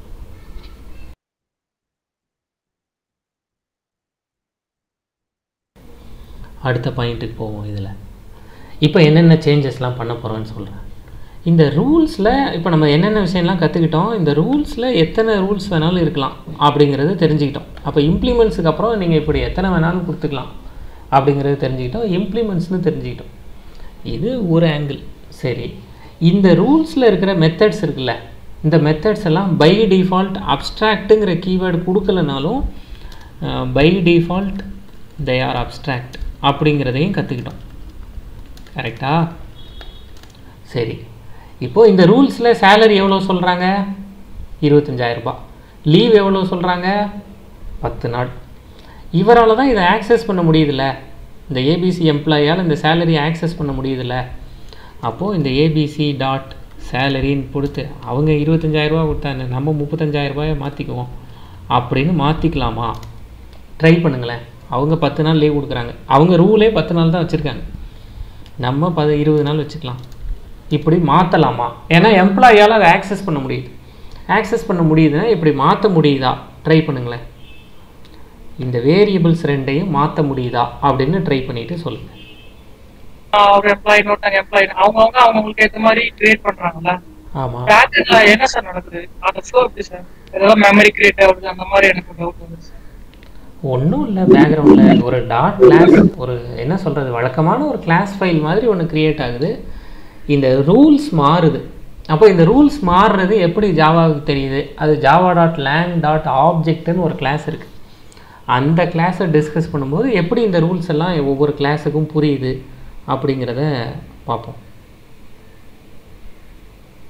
இதில் இப்போ என்னென்ன சேஞ்சஸ்லாம் பண்ண போகிறோன்னு சொல்கிறேன். இந்த ரூல்ஸில் இப்போ நம்ம என்னென்ன விஷயம்லாம் கற்றுக்கிட்டோம், இந்த ரூல்ஸில் எத்தனை ரூல்ஸ் வேணாலும் இருக்கலாம் அப்படிங்கிறத தெரிஞ்சுக்கிட்டோம். அப்போ இம்ப்ளிமெண்ட்ஸுக்கு அப்புறம் நீங்கள் இப்படி எத்தனை வேணாலும் கொடுத்துக்கலாம் அப்படிங்கிறத தெரிஞ்சுக்கிட்டோம். இம்ப்ளிமெண்ட்ஸ்னு தெரிஞ்சுக்கிட்டோம். இது ஒரு ஆங்கிள். சரி, இந்த ரூல்ஸில் இருக்கிற மெத்தட்ஸ் இருக்குல்ல, இந்த மெத்தட்ஸ் எல்லாம் பை டிஃபால்ட் அப்ஸ்ட்ராக்ட்டுங்கிற கீவேர்டு கொடுக்கலனாலும் by default they are abstract அப்படிங்கிறதையும் கற்றுக்கிட்டோம். கரெக்டா? சரி, இப்போது இந்த ரூல்ஸில் சேலரி எவ்வளோ சொல்கிறாங்க? 25,000 ரூபாய். லீவ் எவ்வளோ சொல்கிறாங்க? 10 நாள். இவரால் தான் இதை ஆக்சஸ் பண்ண முடியுதுல்ல, இந்த ஏபிசி எம்ப்ளாயால் இந்த சேலரியை ஆக்சஸ் பண்ண முடியுதுல்ல. அப்போது இந்த ஏபிசி டாட் சேலரின்னு கொடுத்து அவங்க 25,000 ரூபா கொடுத்தாங்க, நம்ம 35,000 ரூபாயை மாற்றிக்குவோம் அப்படின்னு மாற்றிக்கலாமா? ட்ரை பண்ணுங்களேன். அவங்க 10 நாள் லீவ் கொடுக்குறாங்க, அவங்க ரூலே 10 நாள் தான் வச்சுருக்காங்க, நம்ம 20 நாள் வச்சுக்கலாம். இப்படி மாற்றலாமா? ஏன்னா எம்ப்ளாயால் அதை ஆக்சஸ் பண்ண முடியுது. ஆக்சஸ் பண்ண முடியுதுன்னா இப்படி மாற்ற முடியுதா? ட்ரை பண்ணுங்களேன். இந்த வேரியபிள்ஸ் ரெண்டையும் மாற்ற முடியுதா அப்படின்னு ட்ரை பண்ணிவிட்டு சொல்லுங்கள். ஒரு எம்ப்ளாயி நோட்டாங்க எம்ப்ளாயி அவங்களுக்கு ஏற்ற மாதிரி கிரியேட் பண்றாங்கல்ல. ஆமா, பேட்டர்ன்ல என்ன சார் நடக்குது? அந்த ஃப்ளோ எப்படி சார்? ஏதாவது மெமரி கிரியேட் ஆகுது அந்த மாதிரி எனக்கு டவுட் வந்து சார். ஒன்றும் இல்லை, பேக்ரவுண்டில் ஒரு டாட் கிளாஸ், ஒரு என்ன சொல்கிறது, வழக்கமான ஒரு கிளாஸ் ஃபைல் மாதிரி ஒன்று க்ரியேட் ஆகுது. இந்த ரூல்ஸ் மாறுது. அப்போ இந்த ரூல்ஸ் மாறுறது எப்படி ஜாவாவுக்கு தெரியுது? அது ஜாவா டாட் லேங் டாட் ஆப்ஜெக்ட்னு ஒரு கிளாஸ் இருக்குது. அந்த கிளாஸை டிஸ்கஸ் பண்ணும்போது எப்படி இந்த ரூல்ஸ் எல்லாம் ஒவ்வொரு கிளாஸுக்கும் புரியுது அப்படிங்கிறத பார்ப்போம்.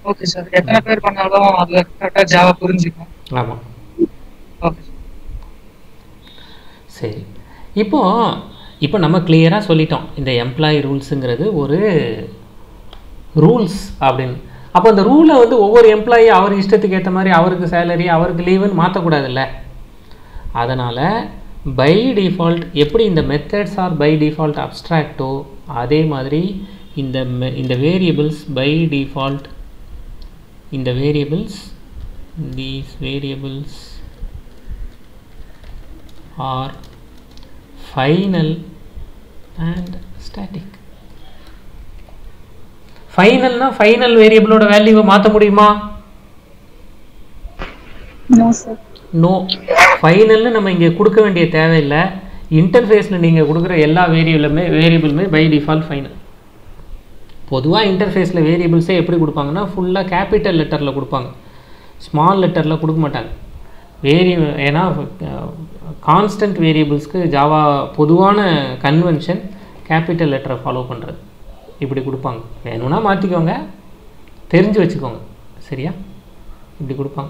Okay sir. எத்தனை பேர் பண்ணாலும் அதுல கரெக்டா ஜாவா புரிஞ்சுக்கும். ஆமாம். Okay sir. சரி, இப்போ நம்ம கிளியராக சொல்லிட்டோம் இந்த எம்ப்ளாயி ரூல்ஸுங்கிறது ஒரு ரூல்ஸ் அப்படின்னு. அப்போ அந்த ரூலை வந்து ஒவ்வொரு எம்ப்ளாயி அவர் இஷ்டத்துக்கு ஏற்ற மாதிரி அவருக்கு சேலரி அவருக்கு லீவுன்னு மாற்றக்கூடாதுல்ல. அதனால் பை டிஃபால்ட் எப்படி இந்த மெத்தட்ஸ் ஆர் பை டிஃபால்ட் அப்ஸ்ட்ராக்டோ அதே மாதிரி இந்த வேரியபிள்ஸ் பை டிஃபால்ட் இந்த variables these variables are final and static. ஃபைனல்னா ஃபைனல் வேரியபிளோட வேல்யூவை மாற்ற முடியுமா? No sir. நோ. ஃபைனல்னு நம்ம இங்கே கொடுக்க வேண்டிய தேவையில்லை. இன்டர்ஃபேஸில் நீங்கள் கொடுக்குற எல்லா வேரியபிளுமே பை டிஃபால்ட் ஃபைனல். பொதுவாக இன்டர்ஃபேஸில் வேரியபிள்ஸே எப்படி கொடுப்பாங்கன்னா ஃபுல்லாக கேபிட்டல் லெட்டரில் கொடுப்பாங்க, ஸ்மால் லெட்டரில் கொடுக்க மாட்டாங்க. ஏன்னா கான்ஸ்டன்ட் வேரியபிள்ஸ்க்கு ஜாவா பொதுவான கன்வென்ஷன் கேபிட்டல் லெட்டரை ஃபாலோ பண்ணுறது. இப்படி கொடுப்பாங்க. வேணும்னா மாற்றிக்கோங்க, தெரிஞ்சு வச்சுக்கோங்க. சரியா? இப்படி கொடுப்பாங்க.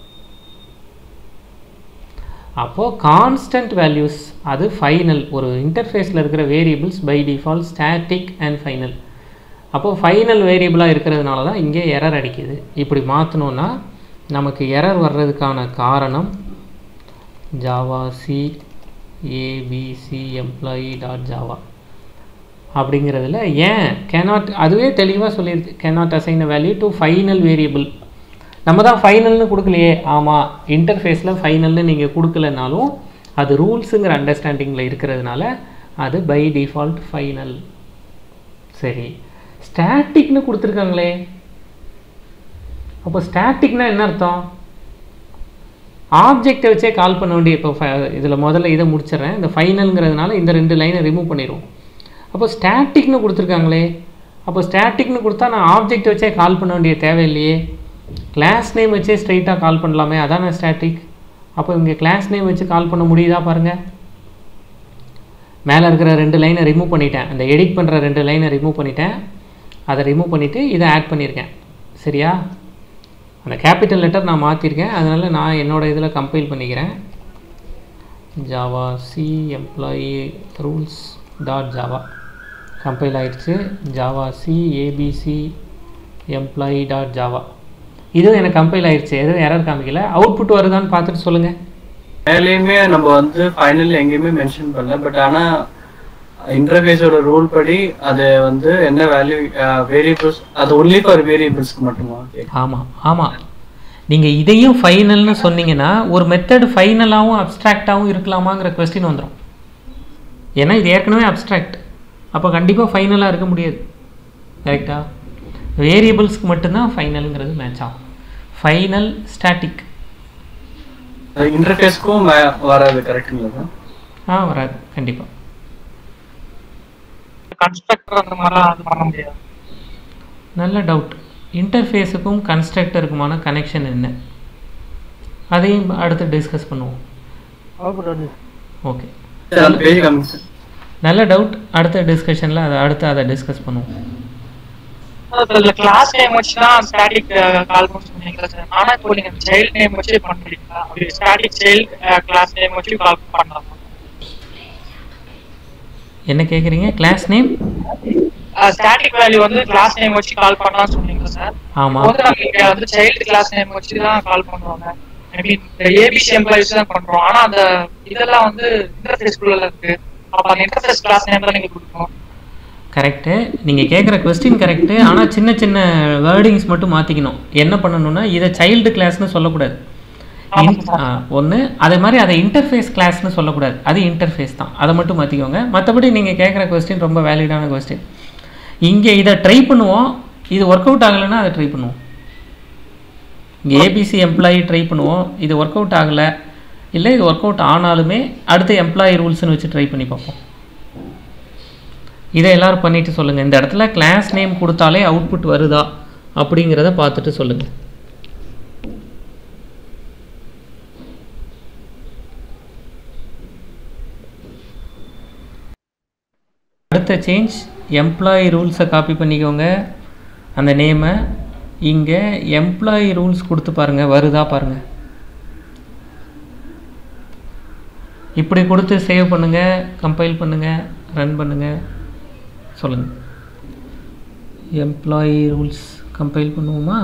அப்போது கான்ஸ்டன்ட் வேல்யூஸ் அது ஃபைனல். ஒரு இன்டர்ஃபேஸில் இருக்கிற variables by default static and final. அப்போது ஃபைனல் வேரியபிளாக இருக்கிறதுனால தான் இங்கே எரர் அடிக்குது. இப்படி மாற்றணுன்னா நமக்கு எரர் வர்றதுக்கான காரணம் Java C ABC employee dot Java அப்படிங்கிறதுல ஏன் கேனாட் அதுவே தெளிவாக சொல்லியிருக்கு. Cannot assign a value to final variable. நம்ம தான் ஃபைனல்னு கொடுக்கலையே. ஆமாம், இன்டர்ஃபேஸில் ஃபைனல்னு நீங்கள் கொடுக்கலனாலும் அது ரூல்ஸுங்கிற அண்டர்ஸ்டாண்டிங்கில் இருக்கிறதுனால அது பை டிஃபால்ட் ஃபைனல். சரி, ஸ்டாட்டிக்னு கொடுத்துருக்காங்களே. அப்போ ஸ்டாட்டிக்னா என்ன அர்த்தம்? ஆப்ஜெக்டை வச்சே கால் பண்ண வேண்டிய. இப்போ இதில் முதல்ல இதை முடிச்சிடறேன். இந்த ஃபைனல்ங்கிறதுனால இந்த 2 லைனை ரிமூவ் பண்ணிடுவோம். அப்போ ஸ்டாட்டிக்னு கொடுத்துருக்காங்களே. அப்போ ஸ்டாட்டிக்னு கொடுத்தா நான் ஆப்ஜெக்ட் வச்சே கால் பண்ண வேண்டிய தேவையில்லையே. கிளாஸ் நேம் வச்சே ஸ்ட்ரைட்டாக கால் பண்ணலாமே, அதான ஸ்டாட்டிக். அப்போ இங்கே கிளாஸ் நேம் வச்சு கால் பண்ண முடியுதா பாருங்கள். மேலே இருக்கிற 2 லைனை ரிமூவ் பண்ணிட்டேன். அந்த எடிட் பண்ணுற 2 லைனை ரிமூவ் பண்ணிட்டேன். அதை ரிமூவ் பண்ணிவிட்டு இதை ஆட் பண்ணியிருக்கேன். சரியா? அந்த கேபிட்டல் லெட்டர் நான் மாற்றிருக்கேன். அதனால் நான் என்னோடய இதில் கம்பைல் பண்ணிக்கிறேன். Java C employee rules dot Java compile ஆகிடுச்சு. Java C ABC employee dot Java இதுவும் எனக்கு கம்பைல் ஆகிடுச்சு. எதுவும் எரர் காமிக்கல. அவுட்புட் வருதான்னு பார்த்துட்டு சொல்லுங்கள். மேலேயுமே நம்ம வந்து ஃபைனல் எங்கேயுமே மென்ஷன் பண்ணல. பட் ஆனால் இன்டர்ஃபேஸோட ரூல் படி அது வந்து என்ன வேல்யூ வேரியபிள்ஸ் அது ஒன்லி ஃபார் வேரியபிள்ஸ்க்கு மட்டுமா? ஆமாம். நீங்கள் இதையும் ஃபைனல்னு சொன்னீங்கன்னா ஒரு மெத்தட் ஃபைனலாகவும் அப்ஸ்ட்ராக்டாகவும் இருக்கலாமாங்கிற கொஸ்டின் வந்துடும். ஏன்னா இது ஏற்கனவே அப்ஸ்ட்ராக்ட். அப்போ கண்டிப்பாக ஃபைனலாக இருக்க முடியாது. கரெக்டாக? வேரியபிள்ஸ்க்கு மட்டும்தான் ஃபைனலுங்கிறது மேட்ச் ஆகும். ஃபைனல் ஸ்டாட்டிக் இன்டர்ஃபேஸ்க்கும் வராது. கரெக்டுங்களா? வராது கண்டிப்பாக. கன்ஸ்ட்ரக்டர் அந்த மாதிரிலாம் அது பண்ண முடியாது. நல்ல டவுட். இன்டர்ஃபேஸுக்கும் கன்ஸ்ட்ரக்டருக்குமான கனெக்ஷன் என்ன, அதையும் அடுத்து டிஸ்கஸ் பண்ணுவோம். ஓகே, நல்ல டவுட். அடுத்த டிஸ்கஷனில் அதை டிஸ்கஸ் பண்ணுவோம். கிளாஸ் நேம் வச்சு தான் ஸ்டாட்டிக் கால் பண்ண சொன்னீங்களா சார்? ஆனா இப்போ நீங்க சைல்ட் நேம் வச்சு பண்றீங்களா? அப்படி ஸ்டாட்டிக் சைல்ட் கிளாஸ் நேம் வச்சு கால் பண்ணலாமா? என்ன கேக்குறீங்க? கிளாஸ் நேம் ஸ்டாட்டிக் வேல்யூ வந்து கிளாஸ் நேம் வச்சு கால் பண்ணலாம் சொன்னீங்களா சார்? ஆமா. நீங்க வந்து சைல்ட் கிளாஸ் நேம் வச்சு தான் கால் பண்ணுவாங்க. ஐ மீன் ஏபிசி எம்ப்ளாயிஸ் தான் பண்றோம். ஆனா அந்த இதெல்லாம் வந்து இன்டர்ஃபேஸ் குள்ள இருக்கு. அப்ப அந்த இன்டர்ஃபேஸ் கிளாஸ் நேம் தான் நீங்க கொடுக்கணும். கரெக்டு, நீங்கள் கேட்குற கொஸ்டின் கரெக்டு. ஆனால் சின்ன சின்ன வேர்டிங்ஸ் மட்டும் மாற்றிக்கணும். என்ன பண்ணணும்னா இதை சைல்டு கிளாஸ்னு சொல்லக்கூடாது ஒன்று. அதே மாதிரி அதை இன்டர்ஃபேஸ் கிளாஸ்னு சொல்லக்கூடாது. அது இன்டர்ஃபேஸ் தான். அதை மட்டும் மாற்றிக்கோங்க. மற்றபடி நீங்கள் கேட்குற கொஸ்டின் ரொம்ப வேலிடான கொஸ்டின். இங்கே இதை ட்ரை பண்ணுவோம். இது ஒர்க் அவுட் ஆகலைன்னா அதை ட்ரை பண்ணுவோம். இங்கே ஏபிசி எம்ப்ளாயி ட்ரை பண்ணுவோம். இது ஒர்க் அவுட் ஆகலை, இல்லை இது ஒர்க் அவுட் ஆனாலுமே அடுத்த எம்ப்ளாயி ரூல்ஸ்னு வச்சு ட்ரை பண்ணி பார்ப்போம். இதை எல்லோரும் பண்ணிவிட்டு சொல்லுங்கள். இந்த இடத்துல கிளாஸ் நேம் கொடுத்தாலே அவுட்புட் வருதா அப்படிங்கிறத பார்த்துட்டு சொல்லுங்கள். அடுத்த சேஞ்ச், எம்ப்ளாயி ரூல்ஸை காப்பி பண்ணிக்கோங்க. அந்த நேமை இங்கே எம்ப்ளாயி ரூல்ஸ் கொடுத்து பாருங்கள், வருதா பாருங்கள். இப்படி கொடுத்து சேவ் பண்ணுங்கள், கம்பைல் பண்ணுங்கள், ரன் பண்ணுங்கள். சொல்லுங்கள். எம்ப்ளாயி ரூல்ஸ் கம்பைல் பண்ணுவோமா?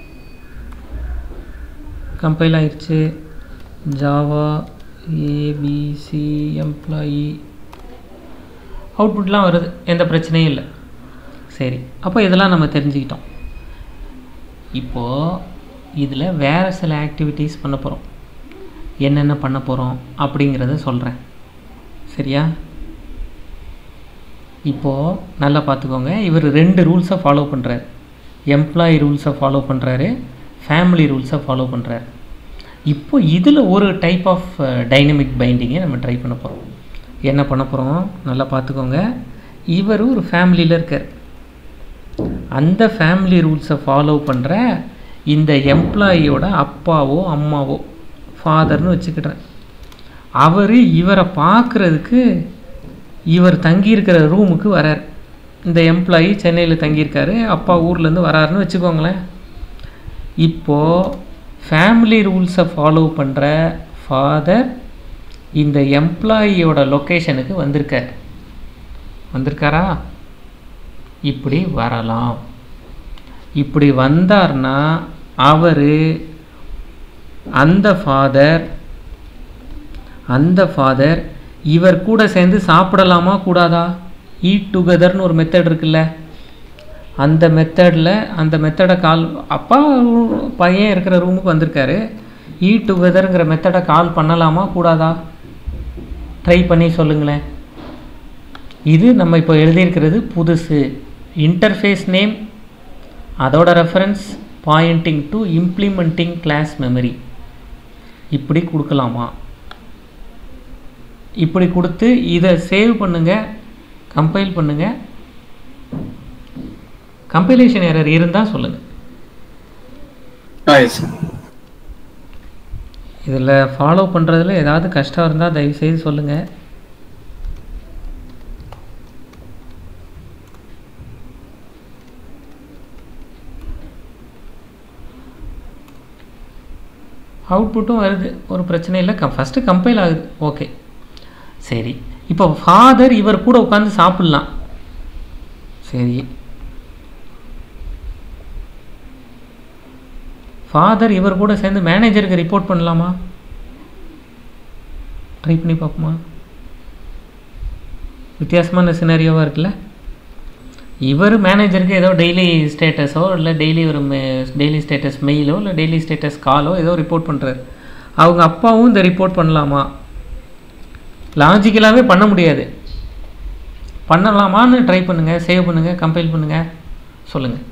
கம்பைல் ஆயிடுச்சு. ஜாவா ஏபிசி எம்ப்ளாயி அவுட்புட்லாம் வருது, எந்த பிரச்சனையும் இல்லை. சரி, அப்போ இதெல்லாம் நம்ம தெரிஞ்சுக்கிட்டோம். இப்போது இதில் வேறு சில ஆக்டிவிட்டீஸ் பண்ண போகிறோம். என்னென்ன பண்ண போகிறோம் அப்படிங்கிறத சொல்கிறேன். சரியா? இப்போது நல்லா பார்த்துக்கோங்க. இவர் 2 ரூல்ஸை ஃபாலோ பண்ணுறாரு. எம்ப்ளாயி ரூல்ஸை ஃபாலோ பண்ணுறாரு, ஃபேமிலி ரூல்ஸை ஃபாலோ பண்ணுறாரு. இப்போ இதில் ஒரு டைப் ஆஃப் டைனமிக் பைண்டிங்கை நம்ம ட்ரை பண்ண போகிறோம். என்ன பண்ண போகிறோம் நல்லா பார்த்துக்கோங்க. இவர் ஒரு ஃபேமிலியில் இருக்கார். அந்த ஃபேமிலி ரூல்ஸை ஃபாலோ பண்ணுற இந்த எம்ப்ளாயியோட அப்பாவோ அம்மாவோ, ஃபாதர்னு வச்சுக்கிட்டேன், அவர் இவரை பார்க்குறதுக்கு இவர் தங்கியிருக்கிற ரூமுக்கு வரார். இந்த எம்ப்ளாயி சென்னையில் தங்கியிருக்காரு, அப்பா ஊர்லேருந்து வராருன்னு வச்சுக்கோங்களேன். இப்போது ஃபேமிலி ரூல்ஸை ஃபாலோ பண்ணுற ஃபாதர் இந்த எம்ப்ளாயியோட லொக்கேஷனுக்கு வந்திருக்காரா? இப்படி வரலாம். இப்படி வந்தார்னா அவர் அந்த ஃபாதர் இவர் கூட சேர்ந்து சாப்பிடலாமா கூடாதா? ஈட் டுகெதர்னு ஒரு மெத்தட் இருக்குல்ல, அந்த மெத்தடை அப்பா பையன் இருக்கிற ரூமுக்கு வந்திருக்காரு. ஈட் டுகெதருங்கிற மெத்தடை கால் பண்ணலாமா கூடாதா? ட்ரை பண்ணி சொல்லுங்களேன். இது நம்ம இப்போ எழுதியிருக்கிறது புதுசு. இன்டர்ஃபேஸ் நேம், அதோட reference pointing to implementing class memory. இப்படி கொடுக்கலாமா? இப்படி கொடுத்து இதை சேவ் பண்ணுங்கள், கம்பைல் பண்ணுங்கள். கம்பைலேஷன் எரர் இருந்தால் சொல்லுங்கள். இதில் ஃபாலோ பண்ணுறதுல ஏதாவது கஷ்டம் இருந்தால் தயவுசெய்து சொல்லுங்கள். அவுட்புட்டும் வருது, ஒரு பிரச்சனை இல்லை. ஃபஸ்ட்டு கம்பைல் ஆகுது. ஓகே, சரி. இப்போ ஃபாதர் இவர் கூட உட்காந்து சாப்பிட்லாம். சரி, ஃபாதர் இவர் கூட சேர்ந்து மேனேஜருக்கு ரிப்போர்ட் பண்ணலாமா? ட்ரை பண்ணி பார்ப்போமா? வித்தியாசமான சினாரியோவாக இருக்குல்ல. இவர் மேனேஜருக்கு ஏதோ டெய்லி ஸ்டேட்டஸோ இல்லை டெய்லி ஸ்டேட்டஸ் மெயிலோ இல்லை டெய்லி ஸ்டேட்டஸ் காலோ ஏதோ ரிப்போர்ட் பண்ணுறாரு. அவங்க அப்பாவும் இந்த ரிப்போர்ட் பண்ணலாமா? லாஜிக்கலாகவே பண்ண முடியாது. பண்ணலாமான்னு ட்ரை பண்ணுங்கள், சேவ் பண்ணுங்கள், கம்பைல் பண்ணுங்கள், சொல்லுங்கள்.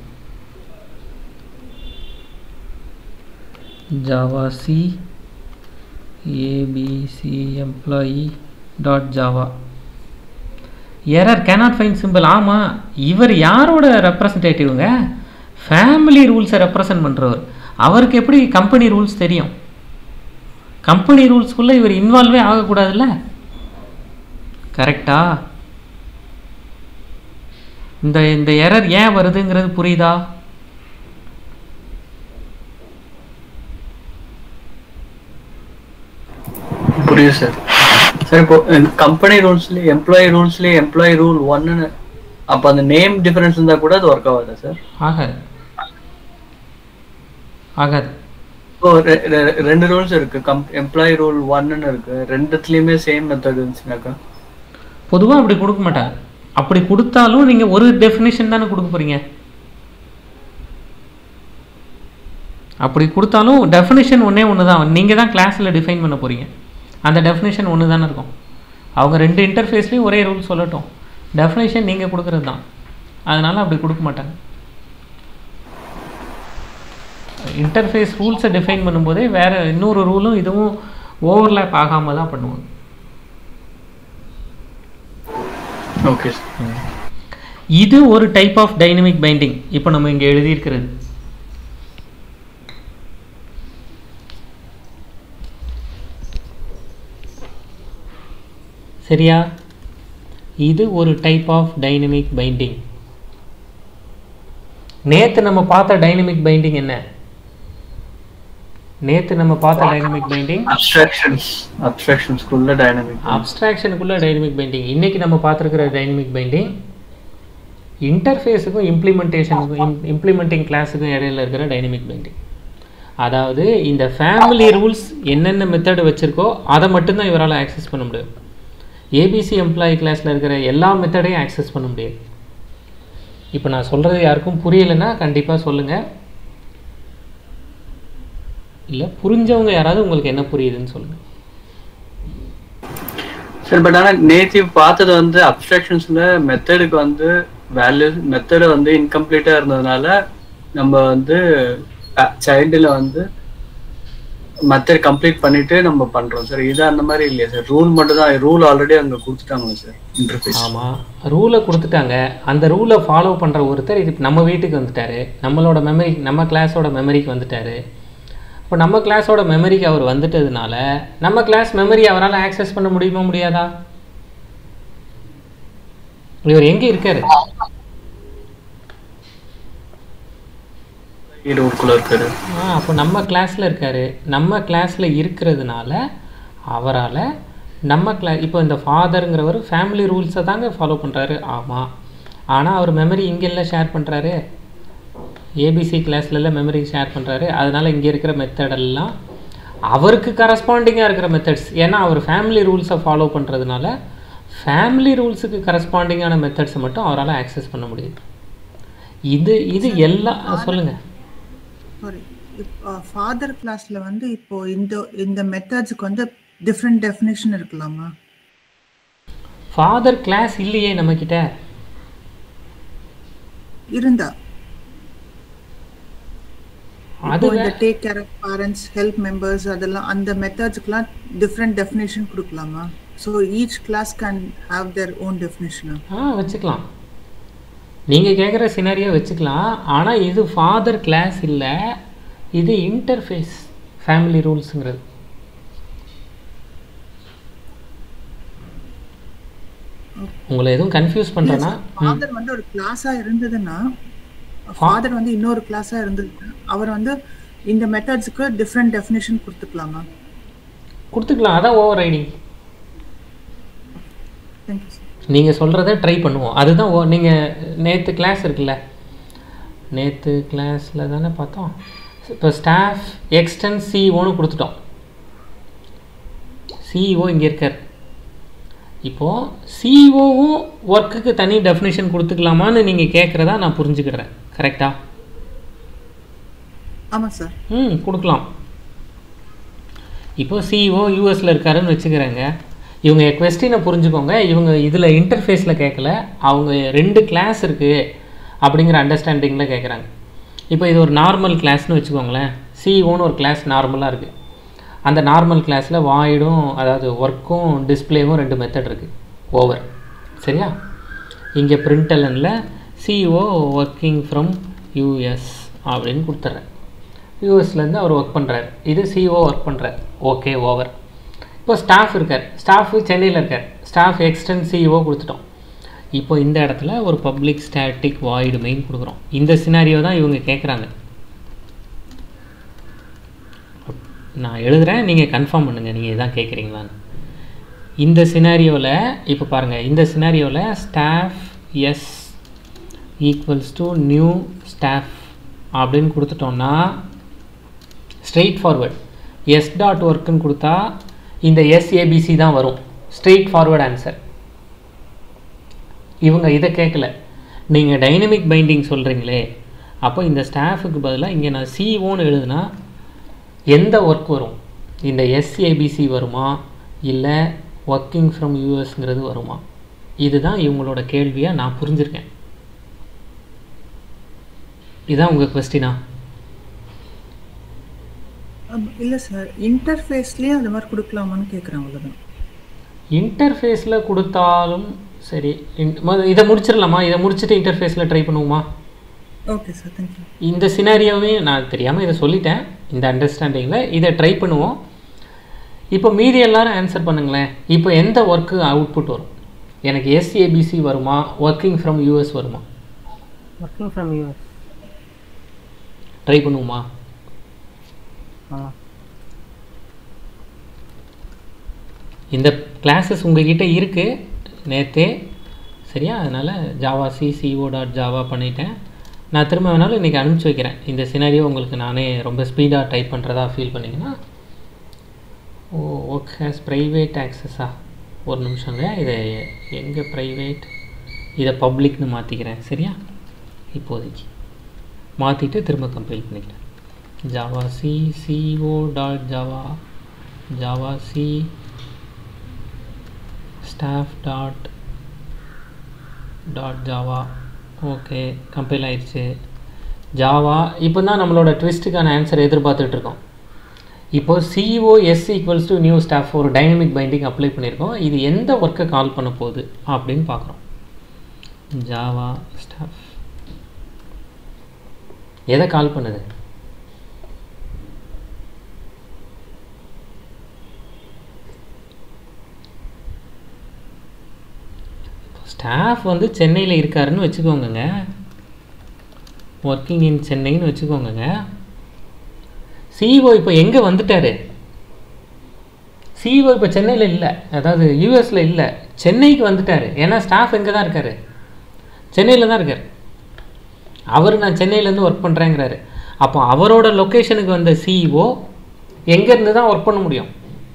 Java C ABC employee .java error cannot find symbol. ஆமாம், இவர் யாரோட ரெப்ரசன்டேட்டிவ்ங்க? ஃபேமிலி ரூல்ஸை ரெப்ரசன்ட் பண்ணுறவர். அவருக்கு எப்படி கம்பெனி ரூல்ஸ் தெரியும்? கம்பெனி ரூல்ஸ்குள்ளே இவர் இன்வால்வே ஆகக்கூடாதுல்ல. கரெக்டா? இந்த எரர் ஏன் வருதுங்கிறது புரியுதா? புரியுது சார். சார் இப்போ கம்பெனி ரூல்ஸ்லேயே எம்ப்ளாயி எம்ப்ளாயி ரூல் 1ன்னு அப்போ அந்த நேம் டிஃபரன்ஸ் இருந்தால் கூட அது ஒர்க் ஆகாதா சார்? ஆகாது. இப்போ 2 ரூல்ஸ் இருக்கு, எம்ப்ளாயி ரூல் 1ன்னு இருக்கு, ரெண்டுத்துலேயுமே சேம் மெத்தட் இருந்துச்சுனாக்கா பொதுவாக அப்படி கொடுக்க மாட்டாங்க. அப்படி கொடுத்தாலும் நீங்கள் ஒரு டெஃபினேஷன் தானே கொடுக்க போகிறீங்க. அப்படி கொடுத்தாலும் டெஃபினேஷன் ஒன்று தான், நீங்கள் தான் கிளாஸில் டிஃபைன் பண்ண போகிறீங்க. அந்த டெஃபினேஷன் ஒன்று தானே இருக்கும். அவங்க 2 இன்டர்ஃபேஸ்லேயும் ஒரே ரூல் சொல்லட்டும், டெஃபினேஷன் நீங்கள் கொடுக்குறது தான். அதனால் அப்படி கொடுக்க மாட்டாங்க. இன்டர்ஃபேஸ் ரூல்ஸை டிஃபைன் பண்ணும்போதே வேறு இன்னொரு ரூலும் இதுவும் ஓவர்லேப் ஆகாமல் தான் பண்ணுவாங்க. ஓகே, இது ஒரு டைப் ஆஃப் டைனமிக் பைண்டிங். இப்போ நம்ம இங்கே எழுதியிருக்கிறது சரியா? இது ஒரு டைப் ஆஃப் டைனமிக் பைண்டிங். நேற்று நம்ம பார்த்த டைனமிக் பைண்டிங் என்ன? நேற்று நம்ம பார்த்த டைனமிக் பைண்டிங் அப்ஸ்ட்ராக்ஷன்ஸ்க்குள்ள டைனமிக் பைண்டிங். இன்னைக்கு நம்ம பார்த்துருக்கிற டைனமிக் பைண்டிங் இன்டர்ஃபேஸுக்கும் இம்ப்ளிமெண்டிங் கிளாஸுக்கும் இடையில இருக்கிற டைனமிக் பைண்டிங். அதாவது இந்த ஃபேமிலி ரூல்ஸ் என்னென்ன மெத்தடு வச்சுருக்கோ அதை மட்டும்தான் இவரால் ஆக்சஸ் பண்ண முடியும். ஏபிசி எம்ப்ளாயி கிளாஸில் இருக்கிற எல்லா மெத்தடையும் ஆக்சஸ் பண்ண முடியாது. இப்போ நான் சொல்கிறது யாருக்கும் புரியலைன்னா கண்டிப்பாக சொல்லுங்கள். இல்லை புரிஞ்சவங்க யாராவது உங்களுக்கு என்ன புரியுதுன்னு சொல்லுங்கள். சரி, பட் ஆனால் நேற்று பார்த்தது வந்து அப்ஸ்ட்ராக்ஷன்ஸில் மெத்தடுக்கு வந்து வேல்யூஸ் மெத்தடு வந்து இன்கம்ப்ளீட்டாக இருந்ததுனால நம்ம வந்து சைல்டில் வந்து மெத்தட் கம்ப்ளீட் பண்ணிட்டு நம்ம பண்ணுறோம் சார். இது அந்த மாதிரி இல்லையா சார்? ரூல் மட்டும் தான், ரூல் ஆல்ரெடி அங்கே கொடுத்துட்டாங்களா சார் இன்டர்ஃபேஸ்? ஆமாம், ரூலை கொடுத்துட்டாங்க. அந்த ரூலை ஃபாலோ பண்ணுற ஒருத்தர் இது நம்ம வீட்டுக்கு வந்துட்டார், நம்மளோட மெமரி நம்ம கிளாஸோட மெமரிக்கு வந்துட்டார். இப்போ நம்ம கிளாஸோட மெமரிக்கு அவர் வந்துட்டதுனால நம்ம கிளாஸ் மெமரி அவரால் ஆக்சஸ் பண்ண முடியுமா முடியாதா? இவர் எங்கே இருக்காரு? அப்போ நம்ம கிளாஸில் இருக்காரு. நம்ம கிளாஸில் இருக்கிறதுனால அவரால் நம்ம இப்போ இந்த ஃபாதருங்கிறவர் ஃபேமிலி ரூல்ஸை தாங்க ஃபாலோ பண்ணுறாரு. ஆமாம், ஆனால் அவர் மெமரி இங்கெல்லாம் ஷேர் பண்ணுறாரு, ஏபிசி கிளாஸ்லலாம் மெமரி ஷேர் பண்ணுறாரு. அதனால் இங்கே இருக்கிற மெத்தடெல்லாம் அவருக்கு கரஸ்பாண்டிங்காக இருக்கிற மெத்தட்ஸ். ஏன்னா அவர் ஃபேமிலி ரூல்ஸை ஃபாலோ பண்ணுறதுனால ஃபேமிலி ரூல்ஸுக்கு கரஸ்பாண்டிங்கான மெத்தட்ஸை மட்டும் அவரால் ஆக்சஸ் பண்ண முடியுது. இது எல்லாம் சொல்லுங்கள். சாரி, இப்போ ஃபாதர் கிளாஸில் வந்து இப்போ இந்த மெத்தட்ஸுக்கு வந்து டிஃப்ரெண்ட் டெஃபினேஷன் இருக்கலாமா? ஃபாதர் கிளாஸ் இல்லையே நம்மக்கிட்ட. இருந்தா அது இந்த take care of parents, help members, அதெல்லாம் அந்த மெத்தட்ஸ்க்குலாம் டிஃப்ரெண்ட் டெஃபினேஷன் கொடுக்கலாமா? So each class can have their own definition. வச்சுக்கலாம், நீங்கள் கேட்குற சினாரியோ வச்சுக்கலாம். ஆனால் இது ஃபாதர் கிளாஸ் இல்லை, இது இன்டர்ஃபேஸ் ஃபேமிலி ரூல்ஸுங்கிறது. உங்களை எதுவும் கன்ஃபியூஸ் பண்ணுறேன்னா, ஃபாதர் வந்து ஒரு கிளாஸாக இருந்ததுன்னா, ஃபாதர் வந்து இன்னொரு கிளாஸாக இருந்ததுன்னா அவர் வந்து இந்த மெத்தட்ஸுக்கு டிஃப்ரெண்ட் டெஃபினேஷன் கொடுத்துக்கலாமா? கொடுத்துக்கலாம், அதான் ஓவர் ரைடிங். நீங்கள் சொல்கிறத ட்ரை பண்ணுவோம். அதுதான் நீங்கள் நேற்று கிளாஸ் இருக்குல்ல, நேற்று கிளாஸில் தானே பார்த்தோம். இப்போ ஸ்டாஃப் எக்ஸ்டென்ட் சிஇஓன்னு கொடுத்துட்டோம். சிஇஓ இங்கே இருக்கார். இப்போது சிஇஓவும் ஒர்க்குக்கு தனி டெஃபினேஷன் கொடுத்துக்கலாமான்னு நீங்கள் கேட்குறதா நான் புரிஞ்சுக்கிறேன். கரெக்டா? ஆமாம் சார். கொடுக்கலாம். இப்போது சிஇஓ யூஎஸில் இருக்காருன்னு வச்சுக்கிறேங்க. இவங்க கொஸ்டினை புரிஞ்சுக்கோங்க. இவங்க இதில் இன்டர்ஃபேஸில் கேட்கல, அவங்க 2 கிளாஸ் இருக்குது அப்படிங்கிற அண்டர்ஸ்டாண்டிங்கில் கேட்குறாங்க. இப்போ இது ஒரு நார்மல் கிளாஸ்னு வச்சுக்கோங்களேன். சிஇஓன்னு ஒரு கிளாஸ் நார்மலாக இருக்குது. அந்த நார்மல் கிளாஸில் வாய்டும், அதாவது ஒர்க்கும் டிஸ்பிளேவும் 2 மெத்தட் இருக்குது. ஓவர் சரியா? இங்கே பிரிண்டலனில் சிஇஓ ஒர்க்கிங் ஃப்ரம் யூஎஸ் அப்படின்னு கொடுத்துட்றேன். யூஎஸ்லேருந்து அவர் ஒர்க் பண்ணுறாரு, இது சிஇஓ ஒர்க் பண்ணுறார். Okay, over. இப்போ ஸ்டாஃப் இருக்கார், ஸ்டாஃபு சென்னையில் இருக்கார். ஸ்டாஃப் எக்ஸ்டென்ட் சிஇஓ கொடுத்துட்டோம். இப்போ இந்த இடத்துல ஒரு பப்ளிக் ஸ்டாட்டிக் வாய்டு மெயின் கொடுக்குறோம். இந்த சினாரியோ தான் இவங்க கேட்குறாங்க. நான் எழுதுகிறேன், நீங்கள் கன்ஃபார்ம் பண்ணுங்கள் நீங்கள் இதான் கேட்குறீங்களான்னு. இந்த சினாரியோவில் இப்போ பாருங்கள், இந்த சினாரியோவில் staff S equals to new staff அப்படின்னு கொடுத்துட்டோம்னா ஸ்ட்ரெயிட் ஃபார்வர்ட் எஸ் டாட் ஒர்க்குன்னு கொடுத்தா இந்த எஸ்ஏபிசி தான் வரும். Straightforward answer. இவங்க இதை கேட்கல, நீங்கள் டைனமிக் பைண்டிங் சொல்கிறீங்களே, அப்போ இந்த ஸ்டாஃபுக்கு பதிலாக இங்கே நான் சிஓன்னு எழுதுனா எந்த ஒர்க் வரும்? இந்த எஸ்ஏபிசி வருமா இல்லை ஒர்க்கிங் ஃப்ரம் யூஎஸ்ங்கிறது வருமா? இதுதான் இவங்களோட கேள்வியாக நான் புரிஞ்சுருக்கேன். இதுதான் உங்கள் கொஸ்டினா? இல்லை சார், இன்டர்ஃபேஸ்லேயே அது மாதிரி கொடுக்கலாமான்னு கேட்குறேன், அவ்வளோதான். இன்டர்ஃபேஸில் கொடுத்தாலும் சரி. இதை முடிச்சிடலாமா? இதை முடிச்சுட்டு இன்டர்ஃபேஸில் ட்ரை பண்ணுவோமா? Okay sir, thank you. இந்த சினாரியோவே நான் தெரியாமல் இதை சொல்லிட்டேன். இந்த அண்டர்ஸ்டாண்டிங்கில் இதை ட்ரை பண்ணுவோம். இப்போ மீதி எல்லாரும் ஆன்சர் பண்ணுங்களேன். இப்போ எந்த ஒர்க்கு அவுட்புட் வரும்? எனக்கு எஸ்ஏபிசி வருமா, ஒர்க்கிங் ஃப்ரம் யூஎஸ் வருமா? Working from US. ட்ரை பண்ணுவோமா? இந்த கிளாஸஸ் உங்ககிட்ட இருக்குது நேற்றே, சரியா? அதனால் ஜாவா CO.java பண்ணிட்டேன். நான் திரும்ப வேணாலும் இன்றைக்கி அனுப்பிச்சி வைக்கிறேன். இந்த சினாரியோ உங்களுக்கு நானே ரொம்ப ஸ்பீடாக டைப் பண்ணுறதா ஃபீல் பண்ணிங்கன்னா, ஒர்க் ஹேஸ் ப்ரைவேட் ஆக்சஸா, ஒரு நிமிஷங்க, இதை எங்கே ப்ரைவேட், இதை பப்ளிக்னு மாற்றிக்கிறேன், சரியா? இப்போதைக்கு மாற்றிட்டு திரும்ப கம்பைல் பண்ணிக்கிறேன். Java CO.java Java C staff.java. Okay, compile ஆயிடுச்சு. ஜாவா இப்போ தான் நம்மளோட ட்விஸ்ட்டுக்கான ஆன்சர் எதிர்பார்த்துட்ருக்கோம். இப்போது COS = நியூ ஸ்டாஃப் ஒரு டைனமிக் பைண்டிங் அப்ளை பண்ணியிருக்கோம். இது எந்த ஒர்க்கை கால் பண்ண போகுது அப்படின்னு பார்க்குறோம். ஜாவா ஸ்டாஃப் எதை கால் பண்ணுது? ஸ்டாஃப் வந்து சென்னையில் இருக்காருன்னு வச்சுக்கோங்க, ஒர்க்கிங் இன் சென்னைன்னு வச்சுக்கோங்க. CO இப்போ எங்கே வந்துட்டார்? CO இப்போ சென்னையில் இல்லை, அதாவது யூஎஸில் இல்லை, சென்னைக்கு வந்துட்டார். ஏன்னா ஸ்டாஃப் எங்கே தான் இருக்கார்? சென்னையில் தான் இருக்கார். அவர் நான் சென்னையிலேருந்து ஒர்க் பண்ணுறேங்கிறாரு. அப்போ அவரோட லொக்கேஷனுக்கு வந்த CO எங்கேருந்து தான் ஒர்க் பண்ண முடியும்?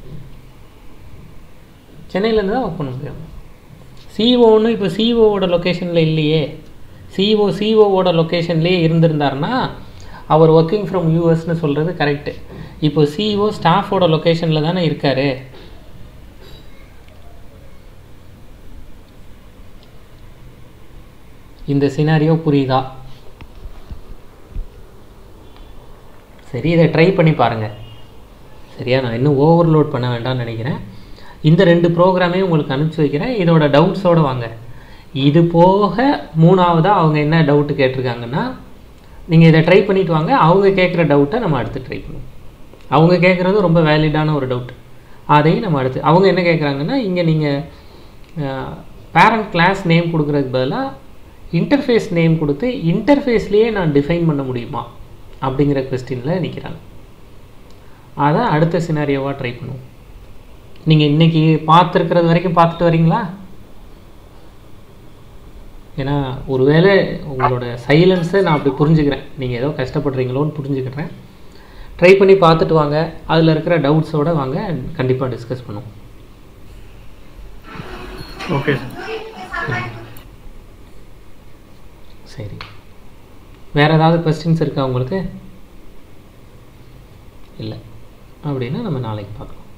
சென்னையிலேருந்து தான் ஒர்க் பண்ண முடியும். CO இப்போ COவோட லொக்கேஷனில் இல்லையே. COவோட லொக்கேஷன்லேயே இருந்திருந்தாருன்னா அவர் ஒர்க்கிங் ஃப்ரம் யூஎஸ்ன்னு சொல்கிறது கரெக்டு. இப்போ CO ஸ்டாஃபோட லொக்கேஷனில் தானே இருக்கார். இந்த சினாரியோ புரியுதா? சரி, இதை ட்ரை பண்ணி பாருங்கள், சரியா? நான் இன்னும் ஓவர்லோட் பண்ண வேண்டாம்னு நினைக்கிறேன். இந்த 2 ப்ரோக்ராமே உங்களுக்கு அனுப்பிச்சி வைக்கிறேன். இதோட டவுட்ஸோடு வாங்க. இது போக மூணாவதாக அவங்க என்ன டவுட்டு கேட்டிருக்காங்கன்னா, நீங்கள் இதை ட்ரை பண்ணிவிட்டு வாங்க. அவங்க கேட்குற டவுட்டை நம்ம அடுத்து ட்ரை பண்ணுவோம். அவங்க கேட்குறது ரொம்ப வேலிடான ஒரு டவுட், அதையும் நம்ம அடுத்து. அவங்க என்ன கேட்குறாங்கன்னா, இங்கே நீங்கள் பேரண்ட் கிளாஸ் நேம் கொடுக்குறதுக்கு பதிலாக இன்டர்ஃபேஸ் நேம் கொடுத்து இன்டர்ஃபேஸ்லேயே நான் டிஃபைன் பண்ண முடியுமா அப்படிங்கிற கொஸ்டினில் நிற்கிறாங்க. அதை அடுத்த சினாரியோவாக ட்ரை பண்ணுவோம். நீங்கள் இன்றைக்கி பார்த்துருக்கிறது வரைக்கும் பார்த்துட்டு வரீங்களா? ஏன்னா ஒருவேளை உங்களோட சைலன்ஸை நான் அப்படி புரிஞ்சுக்கிறேன், நீங்கள் ஏதோ கஷ்டப்படுறீங்களோன்னு புரிஞ்சுக்கிறேன். ட்ரை பண்ணி பார்த்துட்டு வாங்க. அதில் இருக்கிற டவுட்ஸோடு வாங்க, கண்டிப்பாக டிஸ்கஸ் பண்ணுவோம். ஓகே சரி, வேறு ஏதாவது கொஸ்டின்ஸ் இருக்கா உங்களுக்கு? இல்லை அப்படின்னா நம்ம நாளைக்கு பார்க்கலாம்.